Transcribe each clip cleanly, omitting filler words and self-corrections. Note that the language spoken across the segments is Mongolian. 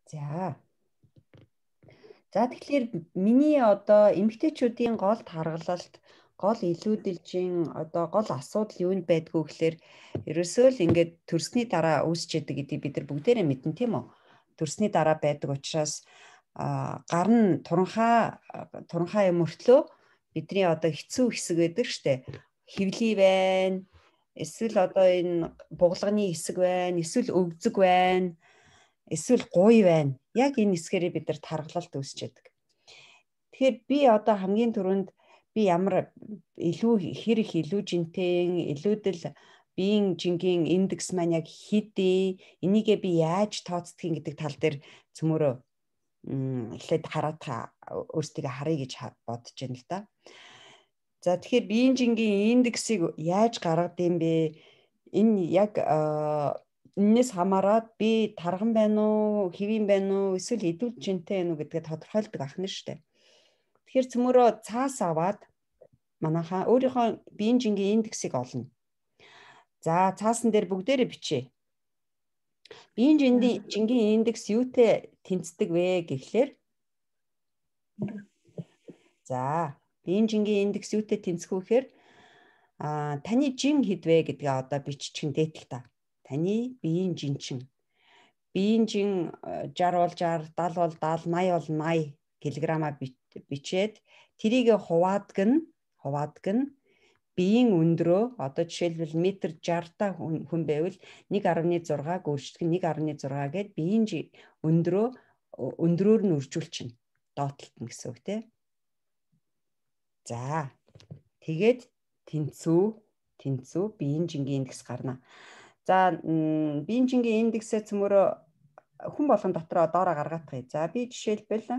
За. За тэгэхээр миний одоо эмэгтэйчүүдийн гол таргалалт, гол илүүдэлжин одоо гол асуудал юунд байдгүй гэхээр ерөөсөө л ингээд төрсний дараа үүсчээдэг гэдгийг бид нар бүгдээрээ мэднэ тийм үү? Төрсний дараа байдаг учраас гар нь туранхай юм өртлөө бидний одоо хэцүү хэсэг байдаг штэ. Хевлий байна. Эсвэл одоо энэ бугалганы хэсэг байна, эсвэл өвзөг байна. Эсвэл гуй байна. Яг энэ хэсгээрээ бид нар таргалалт үүсчээдэг. Тэгэхээр би одоо хамгийн түрүүнд би ямар хэр их илүүжинтэй, илүүдэл биеийн жингийн индекс маань яг хэдий, энийгээ би яаж тооцдгийг гэдэг тал дээр цөмөрөө эхлээд хараад өөрсдийгөө харъя гэж бодож байна л да. За тэгэхээр биеийн жингийн индексийг яаж гаргадаг юм бэ? Энэ яг энэс хамаарат би тарган байна уу, хэвийн байна уу, эсвэл илүүжинтэй байна уу гэдгээ тодорхойлдог ахна штэ. Тэгэхээр цөмөрөө цаас аваад манайхаа өөрийнхөө биеийн жингийн индексийг олно. За цаасан дээр бүгдээрээ бичээ. Биеийн жингийн индекс юутэй тэнцдэг вэ гэхлээр за биеийн жингийн индекс юутэй тэнцэх вэ гэхээр таны жин хэд вэ гэдгээ одоо биччихэн дээтэл та. Таны биеийн жин чинь. Биеийн жин 60 бол 60, 70 бол 70, 80 бол 80 кг-а бичээд тэрийг хуваадаг нь биеийн өндрөө одоо жишээлбэл метр 60 та хүн байвал 1.6-г өөрчлөлт 1.6 гээд биеийн өндрөөр нь үржүүлчихнэ. Доотлолт нь гэсэн үг тийм. За тэгээд тэнцүү биеийн жингийн индекс гарна. За биеийн жингийн индексээ цөмөрөө хүн болгон дотроо доороо гаргадаг. За би жишээлбэл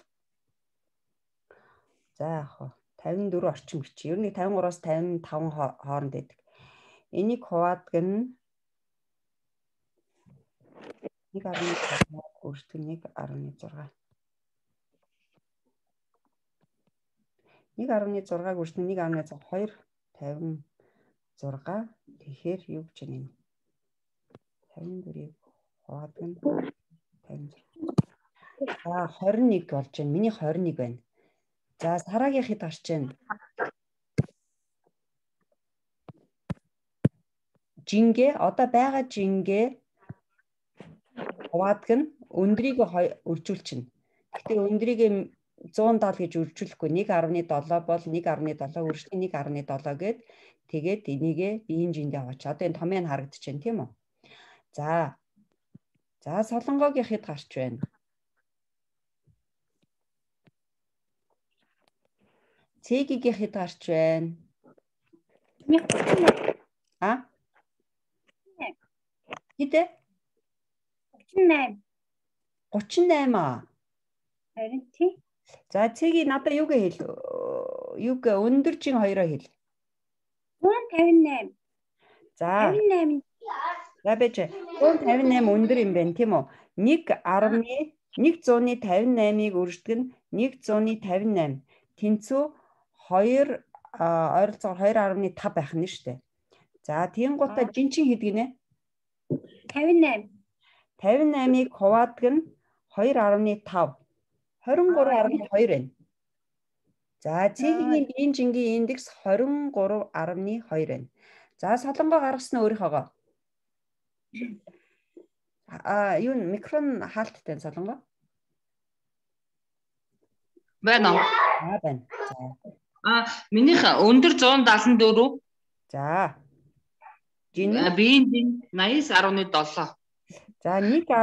за яг 54 орчим бичиж. Ер нь 53-аас 55 хооронд байдаг. Энийг хуваадаг нь 1.5 өөрчлөлт 1.6. 1.6-г өөрчлөлт 1.6 256. Тэгэхээр юу гэж байна юм? 54-ийг хуваадаг нь 56. За 21 болж байна. Миний 21 байна. За сараагийн хэд гарч байна? Жингээ одоо байгаа жингээ хуваадаг нь өндрийг үржүүлчихнэ. Гэхдээ өндрийг 170 гэж үржүүлэхгүй 1.7 бол 1.7 үржлэх 1.7 гээд тэгээд энийгээ биеийн жиндээ аваач. Одоо энэ томьёо харагдаж байна тийм үү? За солонгогийн хэд гарч байна? Цэгийн хэд гарч байна? Хэдэ? 38 аа. Харин тий. За цэгийн надад юугээ хэл? Юуг өндөр жин 2-оо хэл. 158. За. 58. За бэж 158 өндөр юм байна тийм үү? 1.158-ыг өрждөг нь 158. Тэнцүү 2 ойролцоогоор 2.5 байх нь шүү дээ. За тийм гутаа жин чин хэд гинэ? 58. 58-ыг хуваадаг нь 2.5. 23.2 байна. За цэгийн биеийн жингийн индекс 23.2 байна. За солонгоо гаргасан нь өөрийнхөөгөө. Юу микрофон хаалттай солонгоо? Байна уу? Байна. Минийх өндөр 174. За. Жин биеийн жин 80.7. За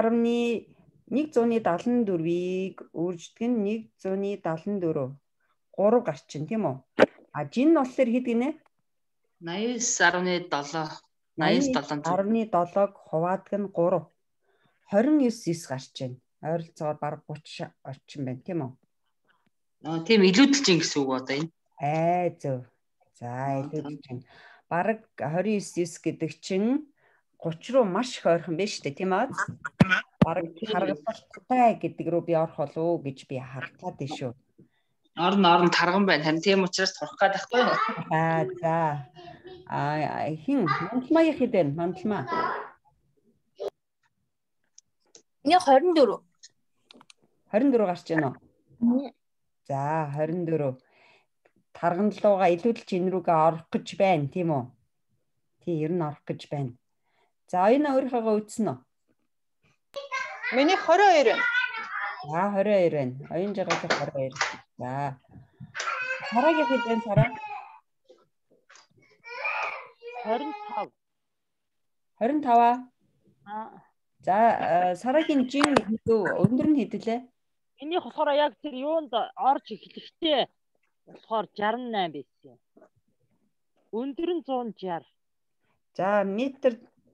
1.174-ийг үрждэг нь 174. 3 гарч чинь тийм үү? Жин нь болохоор хэд гинэ? 80.7. 87-г хуваадаг нь 3. 29 гарч байна. Ойролцоогоор бараг 30 орчим байна тийм үү? Тийм илүүдэлж гэсэн үг одоо энэ. Зөв. За илүүдэлж. Бараг 29 гэдэг чинь 30 руу маш их ойрхон байна шүү дээ тийм үү? Бараг харгалзалтай гэдэг рүү би орох болов уу гэж би харахад байна шүү. Орон тарган байна. Харин тийм учраас турах гээд байхгүй юу? За. Хин мандалмаа хэд байна? Мандалмаа. Миний 24. 24 гарч байна уу? За 24. Тарган руугаа илүүдэлж энэ рүүгээ орох гэж байна, тийм үү? Тий, ер нь орох гэж байна. За оюуна өөрийнхөө үзсэн үү? Миний 22 байна. За 22 байна. Оюун жагаалах 22. За. Сарагийн хэд байна Сара? 25. 25 аа. За Сарагийн жин хэдүү өндөр нь хэдэлээ? Энийг болохоор яг тэр юунд орж эхлэхдээ болохоор 68 байсан. Өндөр нь 160. За метр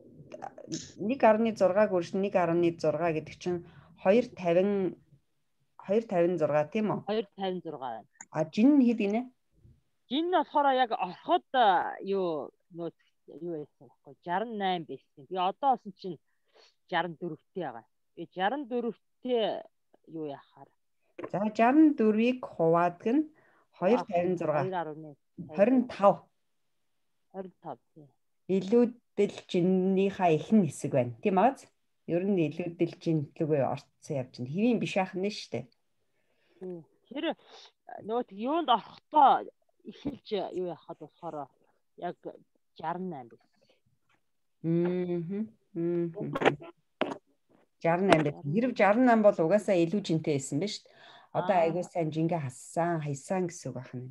1.6 хүрш 1.6 гэдэг чинь 250 256 тийм үү? 256 байна. А жин нь хэд гинэ? Жин нь болохоор яг ороход юу байсан байхгүй 68 байсан. Би одоо олсон чинь 64-тэй байгаа. Би 64-тэй юу яхаар. За 64-ийг хуваадаг нь 256. 25. 25 тийм. Илүүдэл жиннийхаа ихэнх хэсэг байна. Тийм аа? Ер нь илүүдэл жин лүгөө орцсон явж байна. Хэвийн биш ахна нь штэ. Тэр нөгөө юунд орохдоо эхэлж юу яхад болохоор яг 68 байсан. 68. Хэрв 68 бол угаасаа илүү жинтэй байсан биз шүү дээ. Одоо айгуу сайн жингээ хайсан гэсэн үг байна.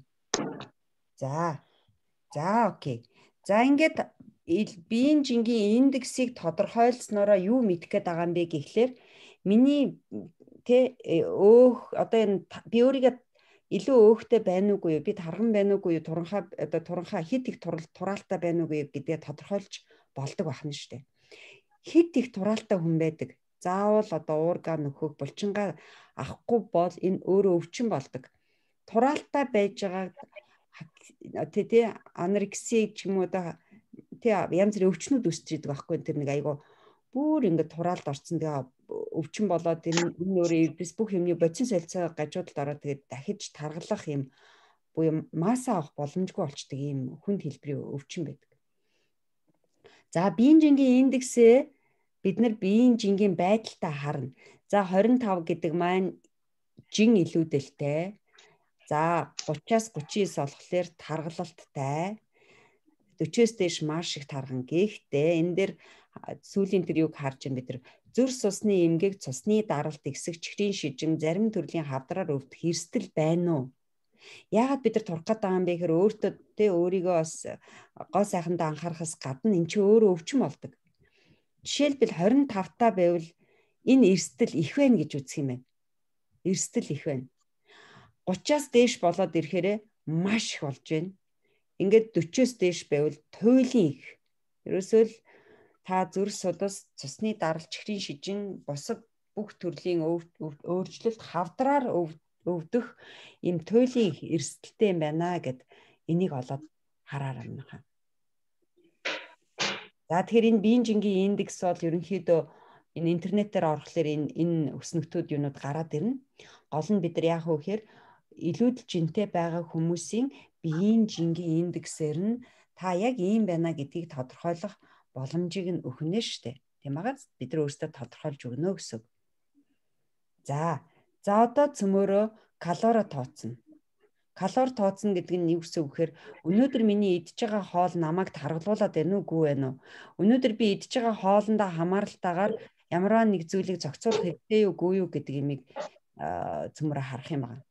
За окей. За ингээд биеийн жингийн индексийг тодорхойлснороо юу мэдэх гээд байгаа юм бэ гэхлээр миний одоо энэ би өөрийгөө илүү өөхтэй байна уугүй юу? Би тарган байна уугүй юу? Туранхаа хит их тураалтай байна уугүй юу гэдгээ тодорхойлж болдог байна шүү дээ. Хит их тураалтай хүн байдаг. Заавал одоо уурга нөхөг булчингаа авахгүй бол энэ өөрөө өвчин болдог. Тураалтай байж байгаа анорексия ч юм уу да янз бүрийн өвчнүүд үүсэж идэг байхгүй тэр нэг айгу бүр ингээд тураалд орсон тэгээ өвчин болоод энэ өөрөө эрдэс бүх юмны бодис солилцоо гажуудалд ороод тэгээд дахиж таргалах юм буюу масса авах боломжгүй болчдөг ийм хүнд хэлбэрийн өвчин байдаг. За биеийн жингийн индексээ бид нар биеийн жингийн байдалтай харна. За 25 гэдэг маань жин илүүдэлтэй. За 30-аас 39 болохоор таргалалттай. 40-с дээш маш их тарган. Гэхдээ энэ дээр сүүлийн тэр юг харж байна бид нар зүрх цусны эмгэг, цусны даралт, ихсэх, чихрийн шижин, зарим төрлийн хавдраар өвдөх эрсдэл байна уу? Яагаад бид нар турах гэдэг юм бэ гэхээр өөртөө өөрийгөө бас гоо сайхандаа анхаарахаас гадна эн чинь өөрөө өвчин болдог. Жишээлбэл 25 байвал энэ эрсдэл их байна гэж үзэх юм байна. Эрсдэл их байна. 30-аас дээш болоод ирэхээр маш их болж байна. Ингээд 40-с дээш байвал туйлын их. Ерөөсөө л та зүрх судас, цусны даралт, чихрийн шижин, бусад бүх төрлийн өөрчлөлт хавдраар өвдөх ийм туйлын их эрсдэлтэй юм байна гэд энийг олоод хараар амнахаа. За тэгэхээр энэ биеийн жингийн индекс бол ерөнхийдөө энэ интернетээр орохлоор энэ өснөгтүүд юунууд гараад ирнэ. Гол нь бид нар яах вэ гэхээр илүүдэл жинтэй байгаа хүмүүсийн биеийн жингийн индексээр нь та яг ийм байна гэдгийг тодорхойлох боломжийг нь өгнө шүү дээ. Тийм байгаа бид нар өөрсдөө тодорхойлж өгнө гэсэн. За одоо цөмөөрөө калори тооцно. Калори тооцно гэдэг нь юу гэсэн үг гэхээр өнөөдөр миний идж байгаа хоол намайг таргалуулад байна уугүй байна уу? Өнөөдөр би идж байгаа хоолндоо хамааралтайгаар ямар нэг зүйлийг зохицуулах хэрэгтэй юу үгүй юу гэдэг имийг цөмөрө харах юм байна.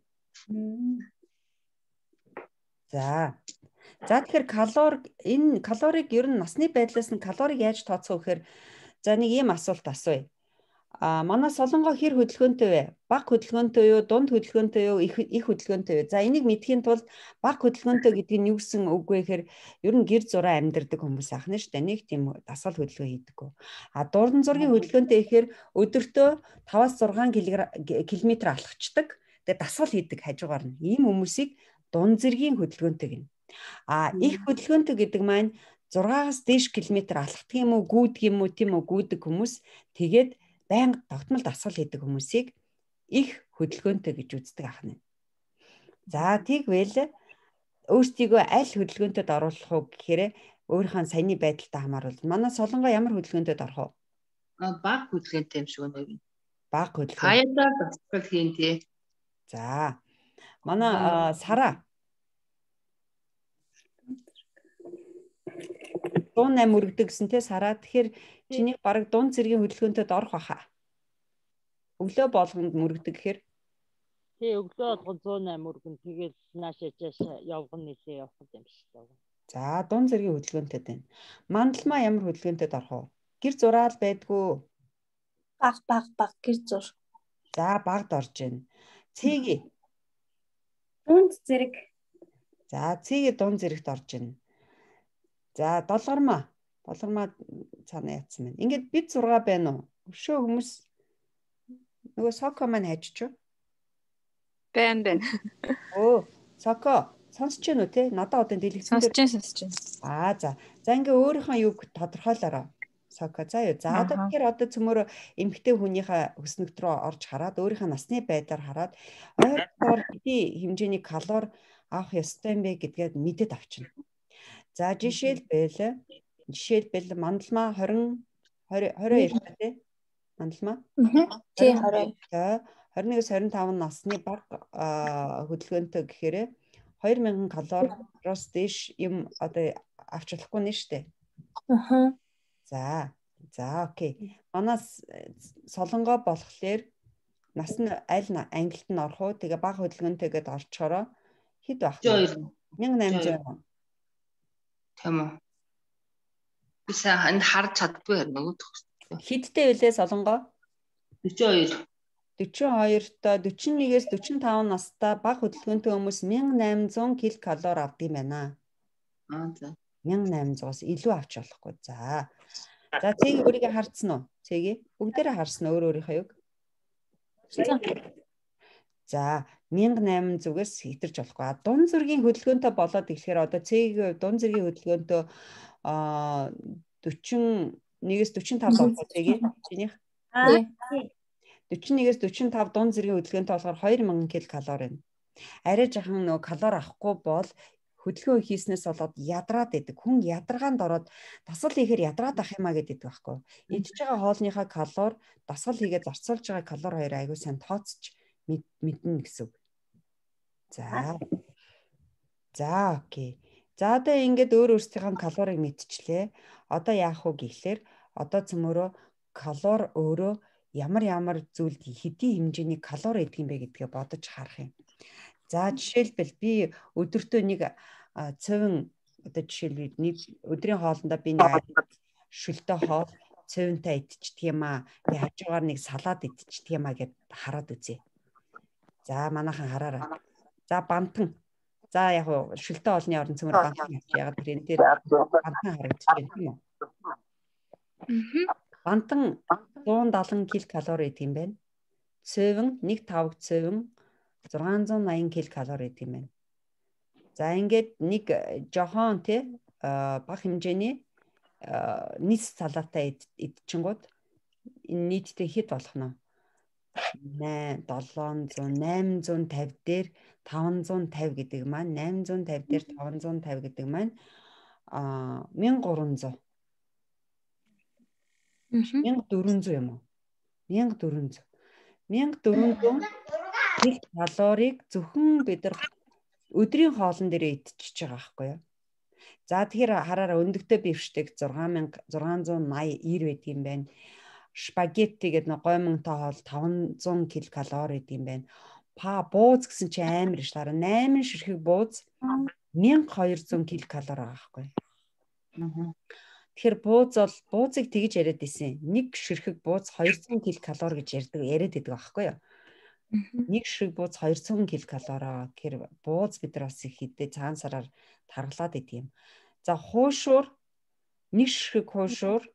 За тэгэхээр энэ калорийг ер нь насны байдлаас нь калорийг яаж тооцох вэ гэхээр за нэг ийм асуулт асууя. Манай солонгоо хэр хөдөлгөөнтэй вэ? Бага хөдөлгөөнтэй юу, дунд хөдөлгөөнтэй юу, их хөдөлгөөнтэй юу? За энийг мэдхийн тулд бага хөдөлгөөнтэй гэдэг нь юу гэсэн үг вэ гэхээр ер нь гэр зураа амьдардаг хүмүүс ахна шүү дээ. Нэг тийм дасгал хөдөлгөөн хийдэггүй. Дурдан зургийн хөдөлгөөнтэй ихээр өдөртөө 5-аас 6 км алхацдаг. Тэгээ дасгал хийдэг хажуугаар нь. Ийм хүмүүсийг дунд зэргийн хөдөлгөөнтэй гэнэ. Их хөдөлгөөнтэй гэдэг маань 6-аас дээш километр алхдаг юм уу, гүйдэг юм уу, тийм үү, гүйдэг хүмүүс тэгээд байнга тогтмол дасгал хийдэг хүмүүсийг их хөдөлгөөнтэй гэж үздэг ахна. За тэгвэл өөрсдийгөө аль хөдөлгөөнтэд оруулах уу гэхээр өөрийнхөө саяны байдалтай хамааруулж манай солонгоо ямар хөдөлгөөнтэд орох вэ? Бага хөдөлгөөнтэй юм шиг байна. Бага хөдөлгөөн. Хаяадаа бэлтгэл хийн тий. За. Манай Сара 108 өргөдөг гэсэн те Сара. Тэгэхээр чиний бараг дунд зэргийн хөдөлгөөнtöд орох баха. Өглөө болгонд мөрөгдөг гэхээр Тий өглөө болгон 108 өргөн тэгэл наашаа явган нэлээ явах юм шиг байна. за дунд зэргийн хөдөлгөөнtöд байна. Мандалмаа ямар хөдөлгөөнtöд орох вэ? Гэр зураал байдгүй. Баг гэр зур. За багд орж байна. Цэгийн. Дунд зэрэг. За цэгийн дунд зэрэгт орж байна. За долгормаа. Долгормаа цаана яатсан байна. Ингээд бид 6 байна уу? Өшөө хүмүүс нөгөө Соко маань хайчч. Бэн. Өө, Соко сонсож байна уу те? Надад одоо дэлгэцэн дээр. Сонсож байна. За. За ингээ өөрийнхөө юг тодорхойлоорой. Соко за юу. За одоо тэгэхээр одоо цөмөр эмэгтэй хүнийхээ өснөгт рүү орж хараад өөрийнхөө насны байдлаар хараад ойролцоогоор хэдий хэмжээний калори авах ёстой юм бэ гэдгээд мэдэд авчна. За жишээлбэл мандалмаа 22 тий. Мандалмаа. Тий 20. 21-с 25 насны бага хөдөлгөөнтэй гэхээр 2000 калориос дээш юм одоо авч болохгүй нэ штэ. За окей. Манаас солонгоо болохоор нас нь аль ангилт нь орох уу? Тэгээ бага хөдөлгөөнтэйгээд орчхороо хэд байх вэ? 1800. Тийм үү. Бисаа ханд харж чаддгүй нөгөө Хидтэй үлээ солонгоо? 42. 42-той 41-ээс 45 настай бага хөдөлгөөнтэй хүмүүс 1800 ккал авдаг юм байна. За. 1800-аас илүү авч болохгүй. За цэгийг өөрийгөө харцсан уу? Цэгийг бүгдээрээ харсан өөр өөрийнхөө юг. За 1800-аас хитэрч болохгүй. Дунд зэргийн хөдөлгөөнтэй болоод ирэхээр одоо цэгийн дунд зэргийн хөдөлгөөнтэй 41-ээс 45 болох цэгийг чинийх. 41-ээс 45 дунд зэргийн хөдөлгөөнтэй болохоор 2000 ккал байна. Арай жахан нөгөө калори авахгүй бол хөдөлгөөн хийснээс болоод ядраад идэг. Хүн ядаргаанд ороод дасгал хийхээр ядраад ах юмаа гэдэг байхгүй. Идж байгаа хоолныхаа калори дасгал хийгээд зарцуулж байгаа калори хоёр аягүй сайн тооцож мэднэ гэсэн үг. За окей. За одоо ингээд өөрсдийнхөө калорийг мэдчихлээ. Одоо яах вэ гэхлээр одоо цөмөрөө калори өөрөө ямар зүйлд хэдийн хэмжээний калори идэг юм бэ гэдгээ бодож харах юм. За жишээлбэл би өдөртөө нэг цовин одоо жишээлбэл нэг өдрийн хоолндоо би нэг шүлтэй хоол цовинтай идчихдэг юм аа. Би хажуугаар нэг салаад идчихдэг юм аа гэд хараад үзье. За манайхан хараарай. За бантан. За яг уу шүлтэй хоолны орон цөмөр бантан авч ягаад тэр энэ дээр бантан харагдаж байна тийм үү? Бантан 170 ккал идэв юм байна. Цовин 1/5 цовин 680 ккал идэв юм байна. За ингээд нэг жохон тий бага хэмжээний нийс салаатай идчихэнгууд энэ нийтдээ хэд болох нь 850 дээр 550 гэдэг маань 850 дээр 550 гэдэг маань 1300 1400 юм уу? 1400 калорийг зөвхөн бид нар өдрийн хоолн дээрээ идчихэж байгаа байхгүй юу? За тэгэхээр хараараа өндөгтэй бифштег 6680 байдаг юм байна. Спагетти гэдэг нэг гоймонтой хоол 500 ккал идэв юм байна. Бууз гэсэн чи амар ш. 8 ширхэг бууз 1200 ккал байгаа байхгүй. Тэгэхээр буузыг тэгж яриад исэн. Нэг ширхэг бууз 200 ккал гэж яриад идэг байхгүй юу? Нэг ширхэг бууз 200 ккал. Тэгэхээр бууз бид нар бас их хэдэ цагаан сараар таргалаад идэв юм. За хуушуур нэг ширхэг хуушуур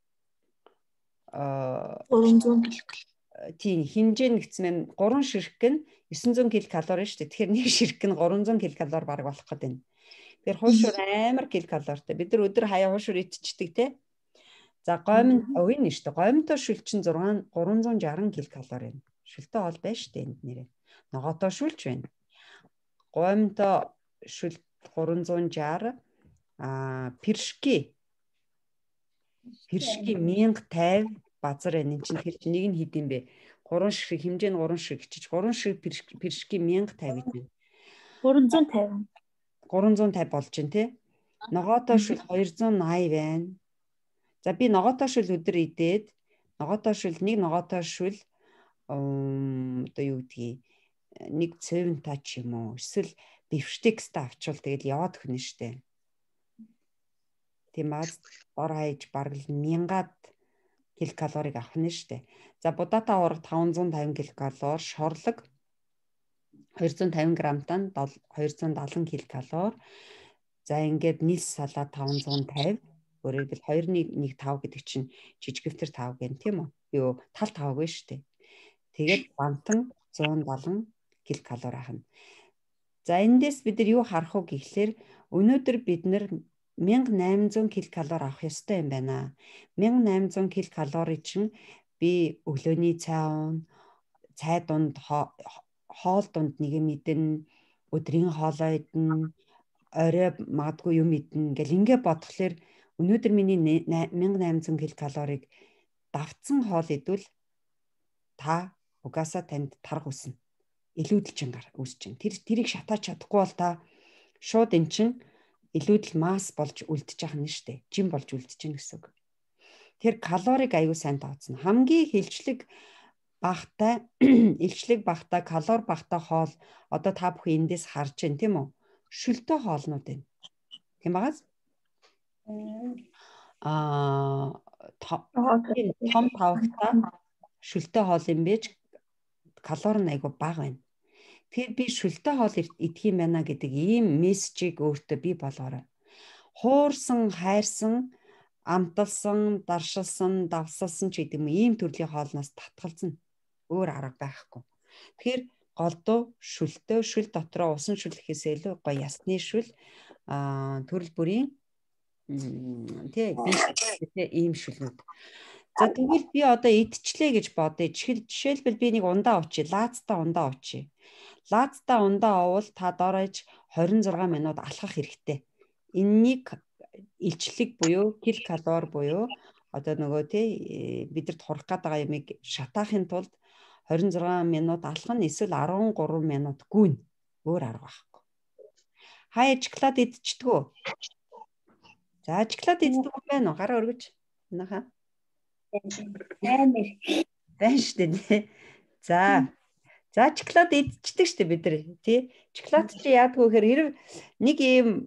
300 ккал. Тийм хэмжээ нэгцэн 3 ширхэг нь 900 ккал шүү дээ. Тэгэхээр нэг ширхэг нь 300 ккал баг болох гэдэг юм. Тэгэхээр хуушуур амар ккалортой. Бид нар өдөр хаяа хуушуур идчихдэг те. За гомн өвин шүү дээ. Гомнтой шүл чинь 360 ккал юм. Шүлтэй хоол байна шүү дээ энд нэрээ. Ногоотой шүлж байна. Гомнтой шүл 360 пиршки 1050 базар энэ чинь тэр чинь нэг нь хэд юм бэ? 3 ширхэг хэмжээ нь 3 ширхэг чиж 3 ширхэг пиршки 1050 гэж байна. 350. 350 болж байна тий. Ногоотой шүл 280 байна. За би ногоотой шүл өдөр идээд ногоотой шүл нэг ногоотой шүл одоо юу гэдгийг нэг цэвэнтаа ч юм уу эсвэл бифштекстэй авчвал тэгэл яваад өхнө штэ. Тийм аз дор хаяж бараг л 1000-аад килокалорийг авах нь штэ. За будаатай уурга 550 килокалори, шорлог 250 грамтаа 270 килокалори. За ингээд нийс салаад 550. Өөрөөр хэлбэл 2-1-5 гэдэг чинь жижигвтер 5 гэн тийм үү? Юу тал 5 гэ штэ. Тэгээд бантан 170 килокалори ахна. За эндээс бид нар юу харах уу гэхлээр өнөөдөр бид нар 1800 килокалори авах ёстой юм байна. 1800 килокалори чинь би өглөөний цай уун, цай дунд хоол дунд нэг юм идэн, өдрийн хоолоо идэн, орой магадгүй юм идэн гэл ингээ бодглохлоор өнөөдөр миний 1800 килокалорийг давтсан хоол идвэл та угаасаа танд тарга үснэ. Илүүдэлчин үүсэж чинь. Тэрийг шатаач чадахгүй бол та шууд эн чин илүүдэл масс болж үлдчихэж байгаа нь шүү дээ. Жим болж үлдчихэж гэнэ гэсэн үг. Тэр калорийг аюу сайн тооцно. Хамгийн илчлэг багтай калори багтай хоол одоо та бүхэн эндээс харж байна тийм үү? Шүлтэй хоолнууд байна. Тийм багаас? Том тавхтай шүлтэй хоол юм бэж калори нь аюу бага байна. Тэгэхээр би шүлтэй хоол идэх юм байна гэдэг ийм мессежийг өөртөө бий болгоорой. Хуурсан, хайрсан, амталсан, даршилсан, давсалсан ч гэдэг юм ийм төрлийн хоолноос татгалзна. Өөр арга байхгүй. Тэгэхээр голдуу шүлтэй, шүл дотроо усан шүл гэхээс илүү гоё ясны шүл төрөл бүрийн ийм шүлнүүд. За тэгвэл би одоо идчихлээ гэж бодъё. Жишээлбэл би нэг ундаа уучи, лаацтай ундаа уучи. Лаацтай ундаа овол та дорож 26 минут алхах хэрэгтэй. Энэнийг илчлэг буюу килокалори буюу одоо нөгөө бидэрт хурах гээд байгаа юмыг шатаахын тулд 26 минут алхах нь эсвэл 13 минут гүйн. Өөр арга байхгүй. Хаяа шоколад идчихдэг үү? За шоколад иддэг юм байна уу? Гараа өргөж. Нааха. Байна шүү дээ. За шоколад идчихдэг шүү дээ бид нар тий. Шоколад чи яадгүй гэхээр нэг ийм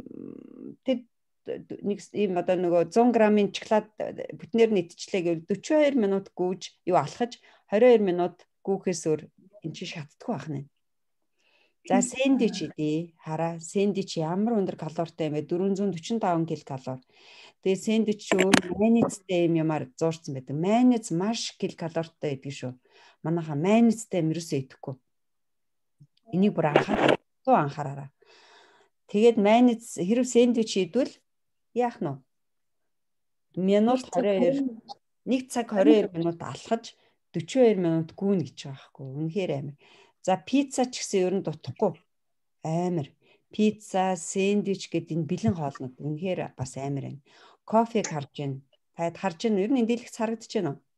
одоо нөгөө 100 грамын шоколад бүтнээр нь идчихлээ гэвэл 42 минут гүйж юу алхаж 22 минут гүүхээс өөр эн чинь шатдаггүй байх нь. За сэндвич идэ. Хараа сэндвич ямар өндөр калоритой юм бэ? 445 килокалори. Тэгээ сэндвич өөр майонезтэй юмар зуурсан байдаг. Майонез маш килокалоритой байдаг шүү. Манайха майонезтэй юм ерөөсөө идэхгүй. Энийг бүр анхаараа. Тэгээд майонез хэрэг сэндвич идвэл яах нь вэ? Минут 22 1 цаг 22 минут алхаж 42 минут гүйн гэж байгаа байхгүй. Үнэхээр амар. За пицца ч гэсэн ер нь дутхгүй. Амар. Пицца, сэндвич гэдэг энэ бэлэн хоолнууд үнэхээр бас амар байна. Кофег харж байна. Таад харж байна. Ер нь энэ дэлгэц харагдаж байна уу?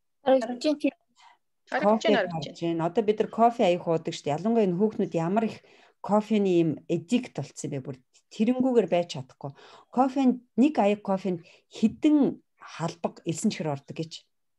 Харагдаж байна. Одоо бид нар кофе аяг уудаг шүү дээ. Ялангуяа энэ хүүхнүүд ямар их кофений юм эдикт болцсон бэ? Бүр тэрэнгүүгээр байж чадахгүй. Кофенд нэг аяг кофенд хэдэн халбаг элсэн чихэр ордог гэж.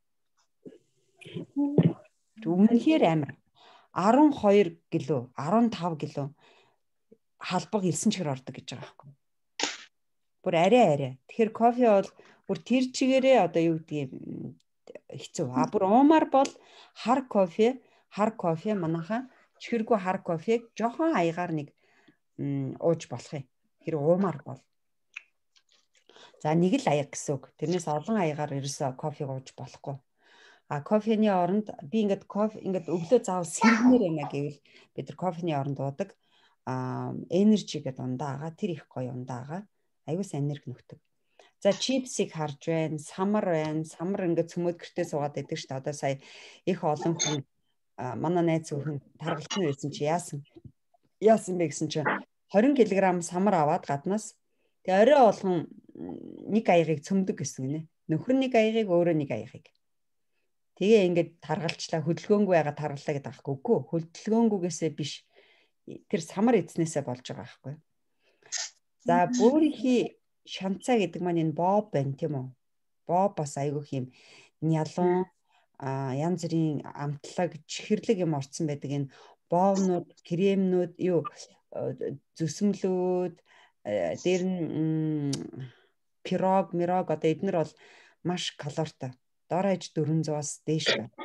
Үнэхээр амар. 12 кг, 15 кг халбаг элсэн чихэр ордог гэж байгаа байхгүй. Бүр арай. Тэгэхээр кофе бол бүр тэр чигээрээ одоо юу гэдгийг хэцүү. Бүр уумар бол хар кофе манайха чихэргүй хар кофег жоохон аягаар нэг ууж болох юм. Тэр уумар бол. За нэг л аяг гэсэн үг. Тэрнээс олон аягаар ерөөсөө кофег ууж болохгүй. Кофений оронд би ингээд өглөө заавал сэргнээр байна гэвэл бид нар кофений оронд уудаг энержи гэдэг ундаа байгаа. Тэр их гоё ундаа байгаа. Аюус энерги нөхдөг. За чипсыг харж байна, самар байна. Самар ингээд цөмөд гэртээ суугаад байдаг шүү дээ. Одоо сая их олон хүн манай найз зөвхөн таргалсан байсан чи яасан бэ гэсэн чи 20 кг самар аваад гаднаас тэгээ орой болгон нэг аягийг цөмдөг гэсэн гинэ. Нөхөр нэг аягийг өөрөө нэг аягийг. Тэгээ ингээд таргалчлаа хөдөлгөөнгүй байгаа таргаллаа гэдэг аахгүй. Үгүй хөдөлгөөнгүйгээсээ биш. Тэр самар эзнээсээ болж байгаа аахгүй. За бөөрийнхи шанцаа гэдэг маань энэ боб байна тийм үү? Боб бас айгүй юм нялуун янз бүрийн амтлаг, чихэрлэг юм орцсон байдаг энэ боовнууд, кремнүүд, зүсэмлүүд, дээр нь пирог, одоо эднэр бол маш калоритой. Дор хаяж 400-аас дээш байна.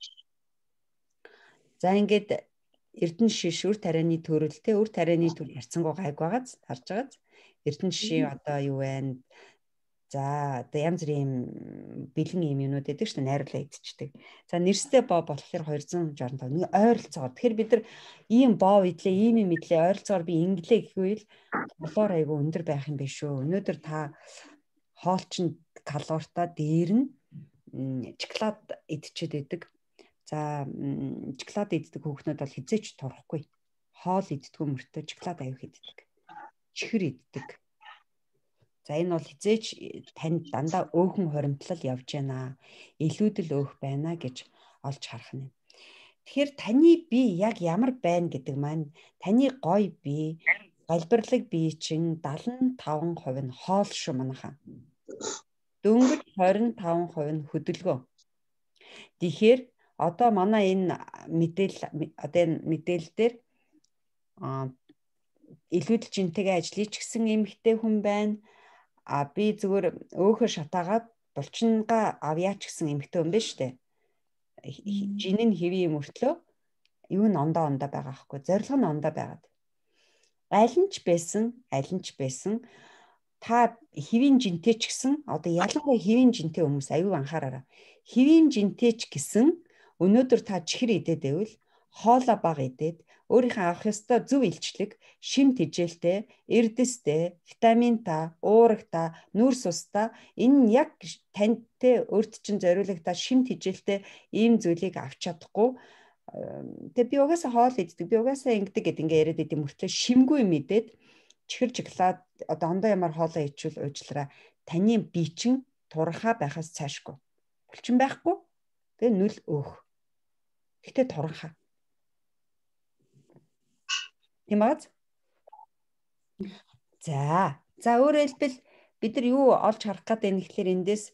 За ингээд эрдэнэ шиш үр тарианы төрөлтэй, үр тарианы төр ярьцангуй гайг байгааз харж байгааз. Эрдэнэ шишийн одоо юу байна? За одоо янз бүрийн бэлэн юмнууд байдаг шүү дээ, найруулга идчихдэг. За нэрстэй боо болохоор 265. Нэг ойролцоогоор. Тэгэхээр бид нар ийм боо идлээ, ийм юм идлээ, ойролцоогоор би инглээ гэхвэл калори айгүй өндөр байх юм биш үү? Өнөөдөр та хоолчин калоритой дээр нь шоколад идчихэд байдаг. За шоколад иддэг хүүхнүүд бол хизээч турахгүй. Хоол иддэггүй мөртөө шоколад аяг иддэг. Чихэр иддэг. За энэ бол хизээч танд дандаа өөхөн хоримтлал явж байна. Илүүдэл өөх байна гэж олж харах нь. Тэгэхээр таны бие яг ямар байна гэдэг маань таны гой бие, галбирлаг бие чинь 75% нь хоол шүү манайхаа. Дөнгөж 25% нь хөдөлгөөн. Тэгэхээр одоо манай энэ мэдээлэл дээр илүүдэл жинтэйгээ ажиллаж гисэн эмэгтэй хүн байна. Би зүгээр өөхөр шатаагаад булчингаа авьяач гэсэн эмэгтэй хүн байна шүү дээ. Жин нь хэвийн мөртлөө юу н ондоо байгаа хгүй. Зорилго нь ондоо байгаад. Аль нь ч байсан та хэвийн жинтэй ч гэсэн одоо ялангуяа хэвийн жинтэй хүмүүс аюу анхаараарай. Хэвийн жинтэй ч гэсэн өнөөдөр та чихэр идээд байвал хоолоо бага идээд өөрийнхөө авах ёстой зөв илчлэг, шим тэжээлтэй, эрдэстэй, витаминтай, уурагтай, нүрс устай энэ яг танд өөрт чинь зориулагдаа шим тэжээлтэй ийм зүйлийг авч чадахгүй. Тэгээ би угаасаа хоол иддэг, би угаасаа ингэдэг гэд ингээ яриад идэм мөртлөө шимгүй мэдээд чихэр жиглаад одоо ондоо ямар хоолоо ичвэл уучлаарай. Таны бие чинь туранхаа байхаас цаашгүй. Булчин байхгүй. Тэгээ нүл өөх. Гэтэ туранхаа. Тийм бааз. За өөрөөр хэлбэл бид нар юу олж харах гэдэг нь гэхэлэр эндээс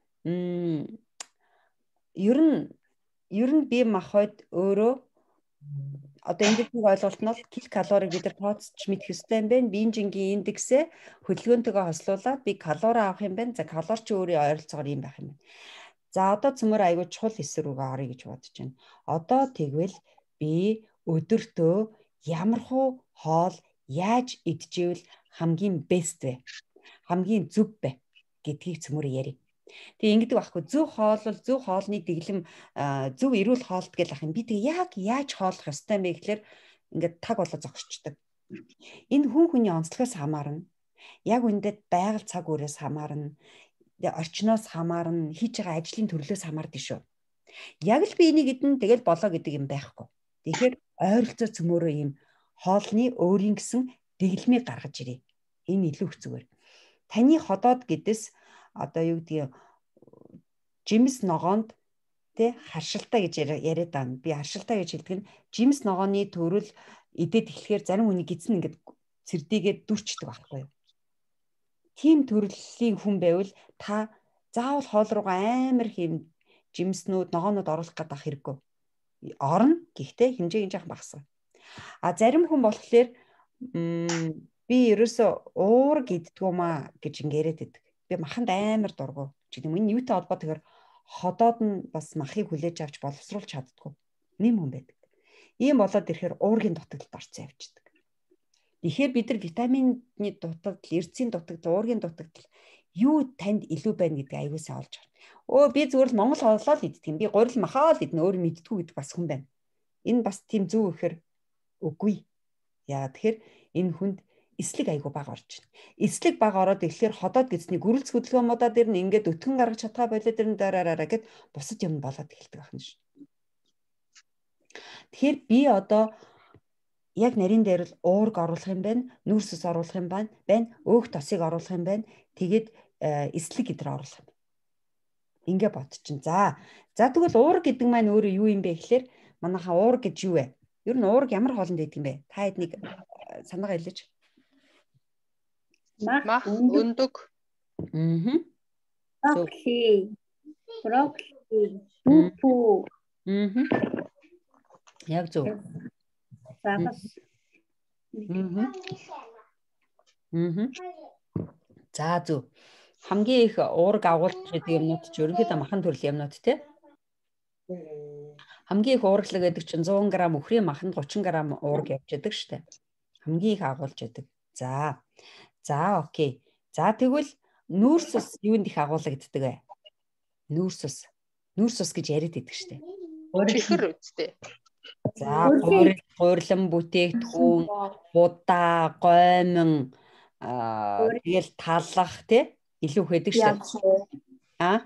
ер нь бие махбод өөрөө одоо энд нэг ойлголт нь бол килокалорийг бид нар тооцож мэдэх ёстой юм байна. Биеийн жингийн индексээ хөдөлгөөнтэйгээ хослуулаад би калори авах юм байна. За калори чи өөрийн ойролцоогоор юм байх юм байна. За одоо цөмөр аягүй чухал хэсэг рүү оръё гэж бодож байна. Одоо тэгвэл би өдөртөө ямархуу хоол яаж идчихвэл хамгийн бест вэ? Хамгийн зөв вэ гэдгийг цөмөр ярив. Тэгээ ингэдэг байхгүй. Зөв хоол бол зөв хоолны дэглэм, зөв эрүүл хоолт гэж ах юм. Би тэгээ яг яаж хооллох ёстой юм бэ гэхэлэр ингээд таг болоо зогсчдаг. Энэ хүний онцлогоос хамаарна. Яг үндэд байгаль цаг үеэс хамаарна. Орчноос хамаарна. Хийж байгаа ажлын төрлөөс хамаардаг шүү. Яг л би энийг идэн тэгэл болоо гэдэг юм байхгүй. Тэгэхээр ойролцоо цөмөрөө ийм хоолны өөрийн гэсэн дэглэмийг гаргаж ирээ. Энэ илүү их зүгээр. Таны ходоод гэдэс одоо юу гэдгийг жимс ногоонд харшилтаа гэж яриад байна. Би харшилтаа гэж хэлдэг нь жимс ногооны төрөл идээд эхлэхээр зарим хүний гидсэн ингээд цэрдийгээд дүрчдэг байхгүй юу? Тийм төрлийн хүн байвал та заавал хоол руугаа амар хэм жимснүүд, ногоонууд оруулах гэдэг хэрэггүй. Орно гэхдээ хэмжээг нь жоохон багасгана. Зарим хүн болохоор би ерөөсөө уураг иддгүү маа гэж ингээд яриад байдаг. Би маханд амар дургу. Чи юм энэ юутай холбоотой ходоод нь бас махыг хүлээж авч боловсруулж чаддгүй. Нэм хүн байдаг. Ийм болоод ирэхээр уургийн дутагдлалд орцсон явчихдаг. Тэгэхээр бид нар витамины дутагдал, эрцийн дутагдал, уургийн дутагдал юу танд илүү байна гэдэг аюулсаа олж харна. Би зүгээр л Монгол хооллоо л иддэг юм. Би гурил махаа л идэнэ, өөр мэддэггүй гэдэг бас хүн байна. Энэ бас тийм зөв ихээр үгүй. Яа тэгэхээр энэ хүнд эслэг айгу бага орж байна. Эслэг бага ороод ирэхээр ходоод гэсний гүрэлц хөдөлгөөнуудаа дэр нь ингээд өтгөн гаргаж чадхаа болоод дэр нь дараараа гэд бусад юм болоод эхэлдэг байна шүү. Тэгэхээр би одоо яг нарийн дээр л уург оруулах юм байна, нүрс ус оруулах юм байна, өөх тосыг оруулах юм байна. Тэгээд эслэг идэр оруулах юм. Ингээ бодчихно. За тэгвэл уурга гэдэг маань өөрөө юу юм бэ гэхээр манайхаа уурга гэж юу вэ? Ер нь уурга ямар хоолнд байдаг юм бэ? Та эднийг санаагаа хэлж. Мах, өндөг. Брокколи, пупу. Яг зөв. За зөв. Хамгийн их уурга агуулж байдаг юмнууд ч ерөнхийдөө махан төрлийн юмнууд тий. Хамгийн их уургалаг гэдэг чинь 100 г үхрийн маханд 30 г уурга явж байдаг штэ. Хамгийн их агуулж байдаг. За окей. За тэгвэл нүүрс ус юунд их агуулгаддаг вэ? Нүүрс ус гэж яриад байдаг штэ. Чихэр үстэй. За гурилан бүтээгдэхүүн, будаа, гоймон тэгэл талах тий илүү хөдөг штэ.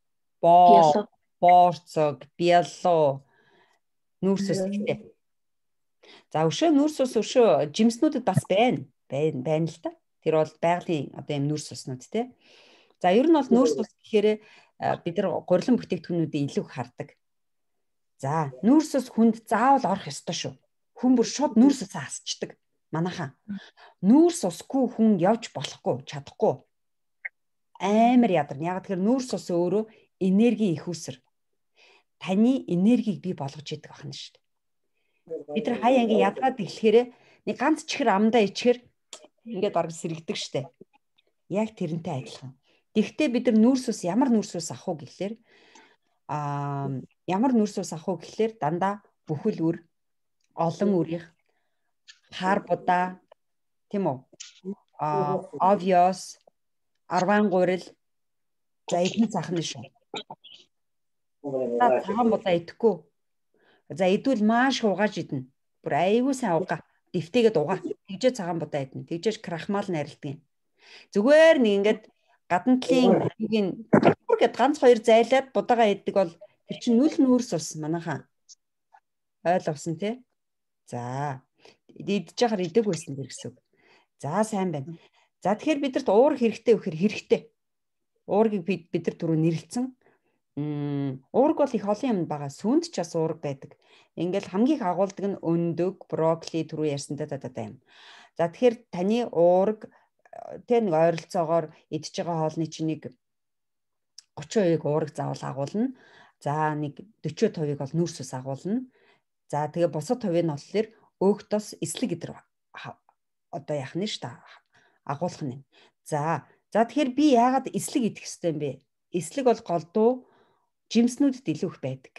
Борцог, биялуу, нүүрс ус гэдэг. За нүүрс ус жимснүүдэд бас байна л та. Тэр бол байгалийн одоо юм нүүрс уснууд тий. За ер нь бол нүүрс ус гэхээр бид нар гурилан бүтээгдэхүүнүүдийг илүү хардаг. За нүүрс ус хүнд заавал орох ёстой шүү. Хүн бүр шууд нүүрс усаа асчдаг. Манайхаа. Нүүрс усгүй хүн явж болохгүй, чадахгүй. Амар ядарна. Яг тэгэхээр нүүрс ус өөрөө энерги их үсэр. Таны энергийг бий болгож идэг ахна шүү дээ. Бид нар хаяа ингээ ядгаад эхлэхээр нэг ганц чихэр амдаа ичгээр ингээд бараг сэрэгдэг шүү дээ. Яг тэрнтэй адилхан. Гэхдээ бид нар нүүрс ус ямар нүүрс ус авах уу гэхлээр ямар нүүрс ус авах уу гэхлээр дандаа бүхэл үр, олон үрийнх, хар будаа, тийм үү? Obvious, арван гурил, за эдний цахна шүү. Та цагаан будаа идэхгүй. За идвэл маш угааж идэнэ. Бүр аюу сайн угаа. Дэвтэйгээд угаа. Тэгжээ цагаан будаа идэнэ. Тэгжээж крахмал найрладаг юм. Зүгээр нэг ингээд гадна талын юугийн гэд ганц хоёр зайлаад будаагаа иддэг бол тэр чинь нүл нүүрс ус манайхаа. Ойлгосон тий? За идэж яхаар идэг байсан дэр гэсэн. За сайн байна. За тэгэхээр бидэрт уурга хэрэгтэй вэхэр хэрэгтэй. Уургийг бид нар түрүү нэрлэлсэн. Уурга бол их олон юм байгаа. Сүнд ч бас уурга байдаг. Ингээл хамгийн их агуулдаг нь өндөг, брокколи түрүү ярьсантай юм. За тэгэхээр таны уурга тэ нэг ойролцоогоор идж байгаа хоолны чинь нэг 30% уурга заавал агуулна. За нэг 40% бол нүүрс ус агуулна. За тэгээ бусад хувийг нь болохоор өөхтөс эслэг гэдэр одоо яах нь шүү дээ. Агуулах нь. За тэгэхээр би яагаад эслэг идэх ёстой юм бэ? Эслэг бол голдуу жимснүүдэд илүү их байдаг.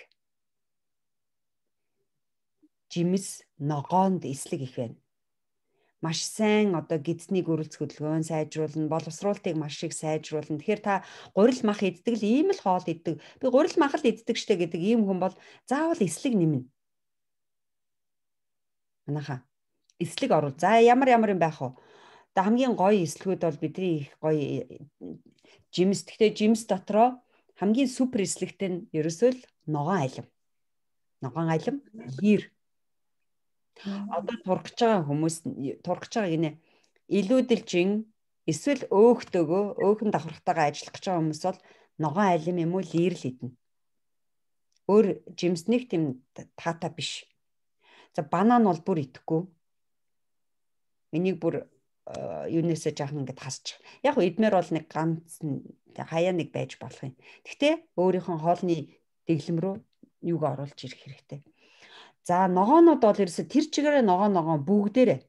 Жимс ногоонд эслэг их байна. Маш сайн одоо гидсний гөрөлц хөдөлгөөн сайжруулна, боловсруулалтыг маш их сайжруулна. Тэгэхээр та гурил мах иддэг л ийм л хоол иддэг. Би гурил мах л иддэг штэ гэдэг ийм хүн бол заавал эслэг нэмнэ. Манайхаа эслэг оруул. За ямар юм байх вэ? Одоо хамгийн гоё эслэгүүд бол бидний их гоё жимс. Гэхдээ жимс дотроо хамгийн супер эслэгтэй нь ерөөсөө л ногоон алим. Ногоон алим хир. Одоо тургаж байгаа хүмүүс тургаж байгаа гинэ илүүдэлжин эсвэл өөхтөгөө өөхөн давхрахтайгаа ажиллах гэж байгаа хүмүүс бол ногоон алим юм уу лирл идэнэ. Өөр жимснэг тийм таатай биш. За банан бол бүр идэхгүй. Энийг бүр юунээсээ жаахан ингээд хасчих. Яг нь идмээр бол нэг ганц хаяа нэг байж болох юм. Гэхдээ өөрийнхөө хоолны дэглэм рүү юуг оруулж ирэх хэрэгтэй. За ногоонууд бол ерөөсө тэр чигээрээ ногоон бүгдээрээ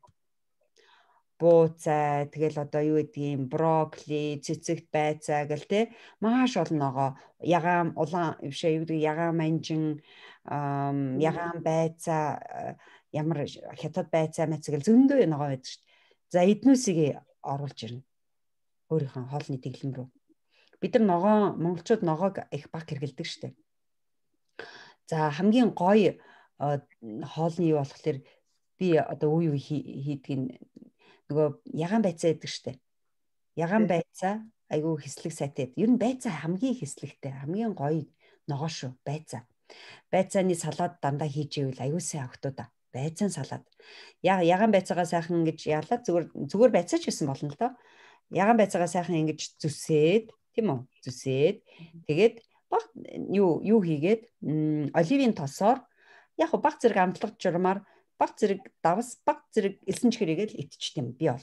бууцай тэгэл одоо юу гэдгийг брокколи, цэцэгт байцаа гэл те маш олон ногоо ягаан улаан бишээ юу гэдэг ягаан манжин ягаан байцаа ямар хятад байцаа мэцгэл зөндөө ногоо байдаг шүү дээ. За эднүүсийг оруулж ирнэ. Өөрийнхөө хоолны дэглэм рүү. Бид нар ногоо монголчууд ногоог их баг хэргэлдэг шүү дээ. За хамгийн гоё хоолны юу болохоор би одоо үе хийдэг нөгөө ягаан байцаа гэдэг штэ. Ягаан байцаа айгүй хэслэг сайтай. Ер нь байцаа хамгийн хэслэгтэй, хамгийн гоё ногоо шүү, байцаа. Байцааны салаад дандаа хийж ивэл айгүй сайн охтоо да. Байцаан салаад. Ягаан байцаагаа сайхан ингэж яалаа зүгээр байцаач гэсэн болно л доо. Ягаан байцаагаа сайхан ингэж зүсээд, тийм үү? Зүсээд тэгээд баг юу хийгээд оливын тосоор яг баг зэрэг амтлах журмаар баг зэрэг давс баг зэрэг элсэн чихрийгээл итчих юм би бол.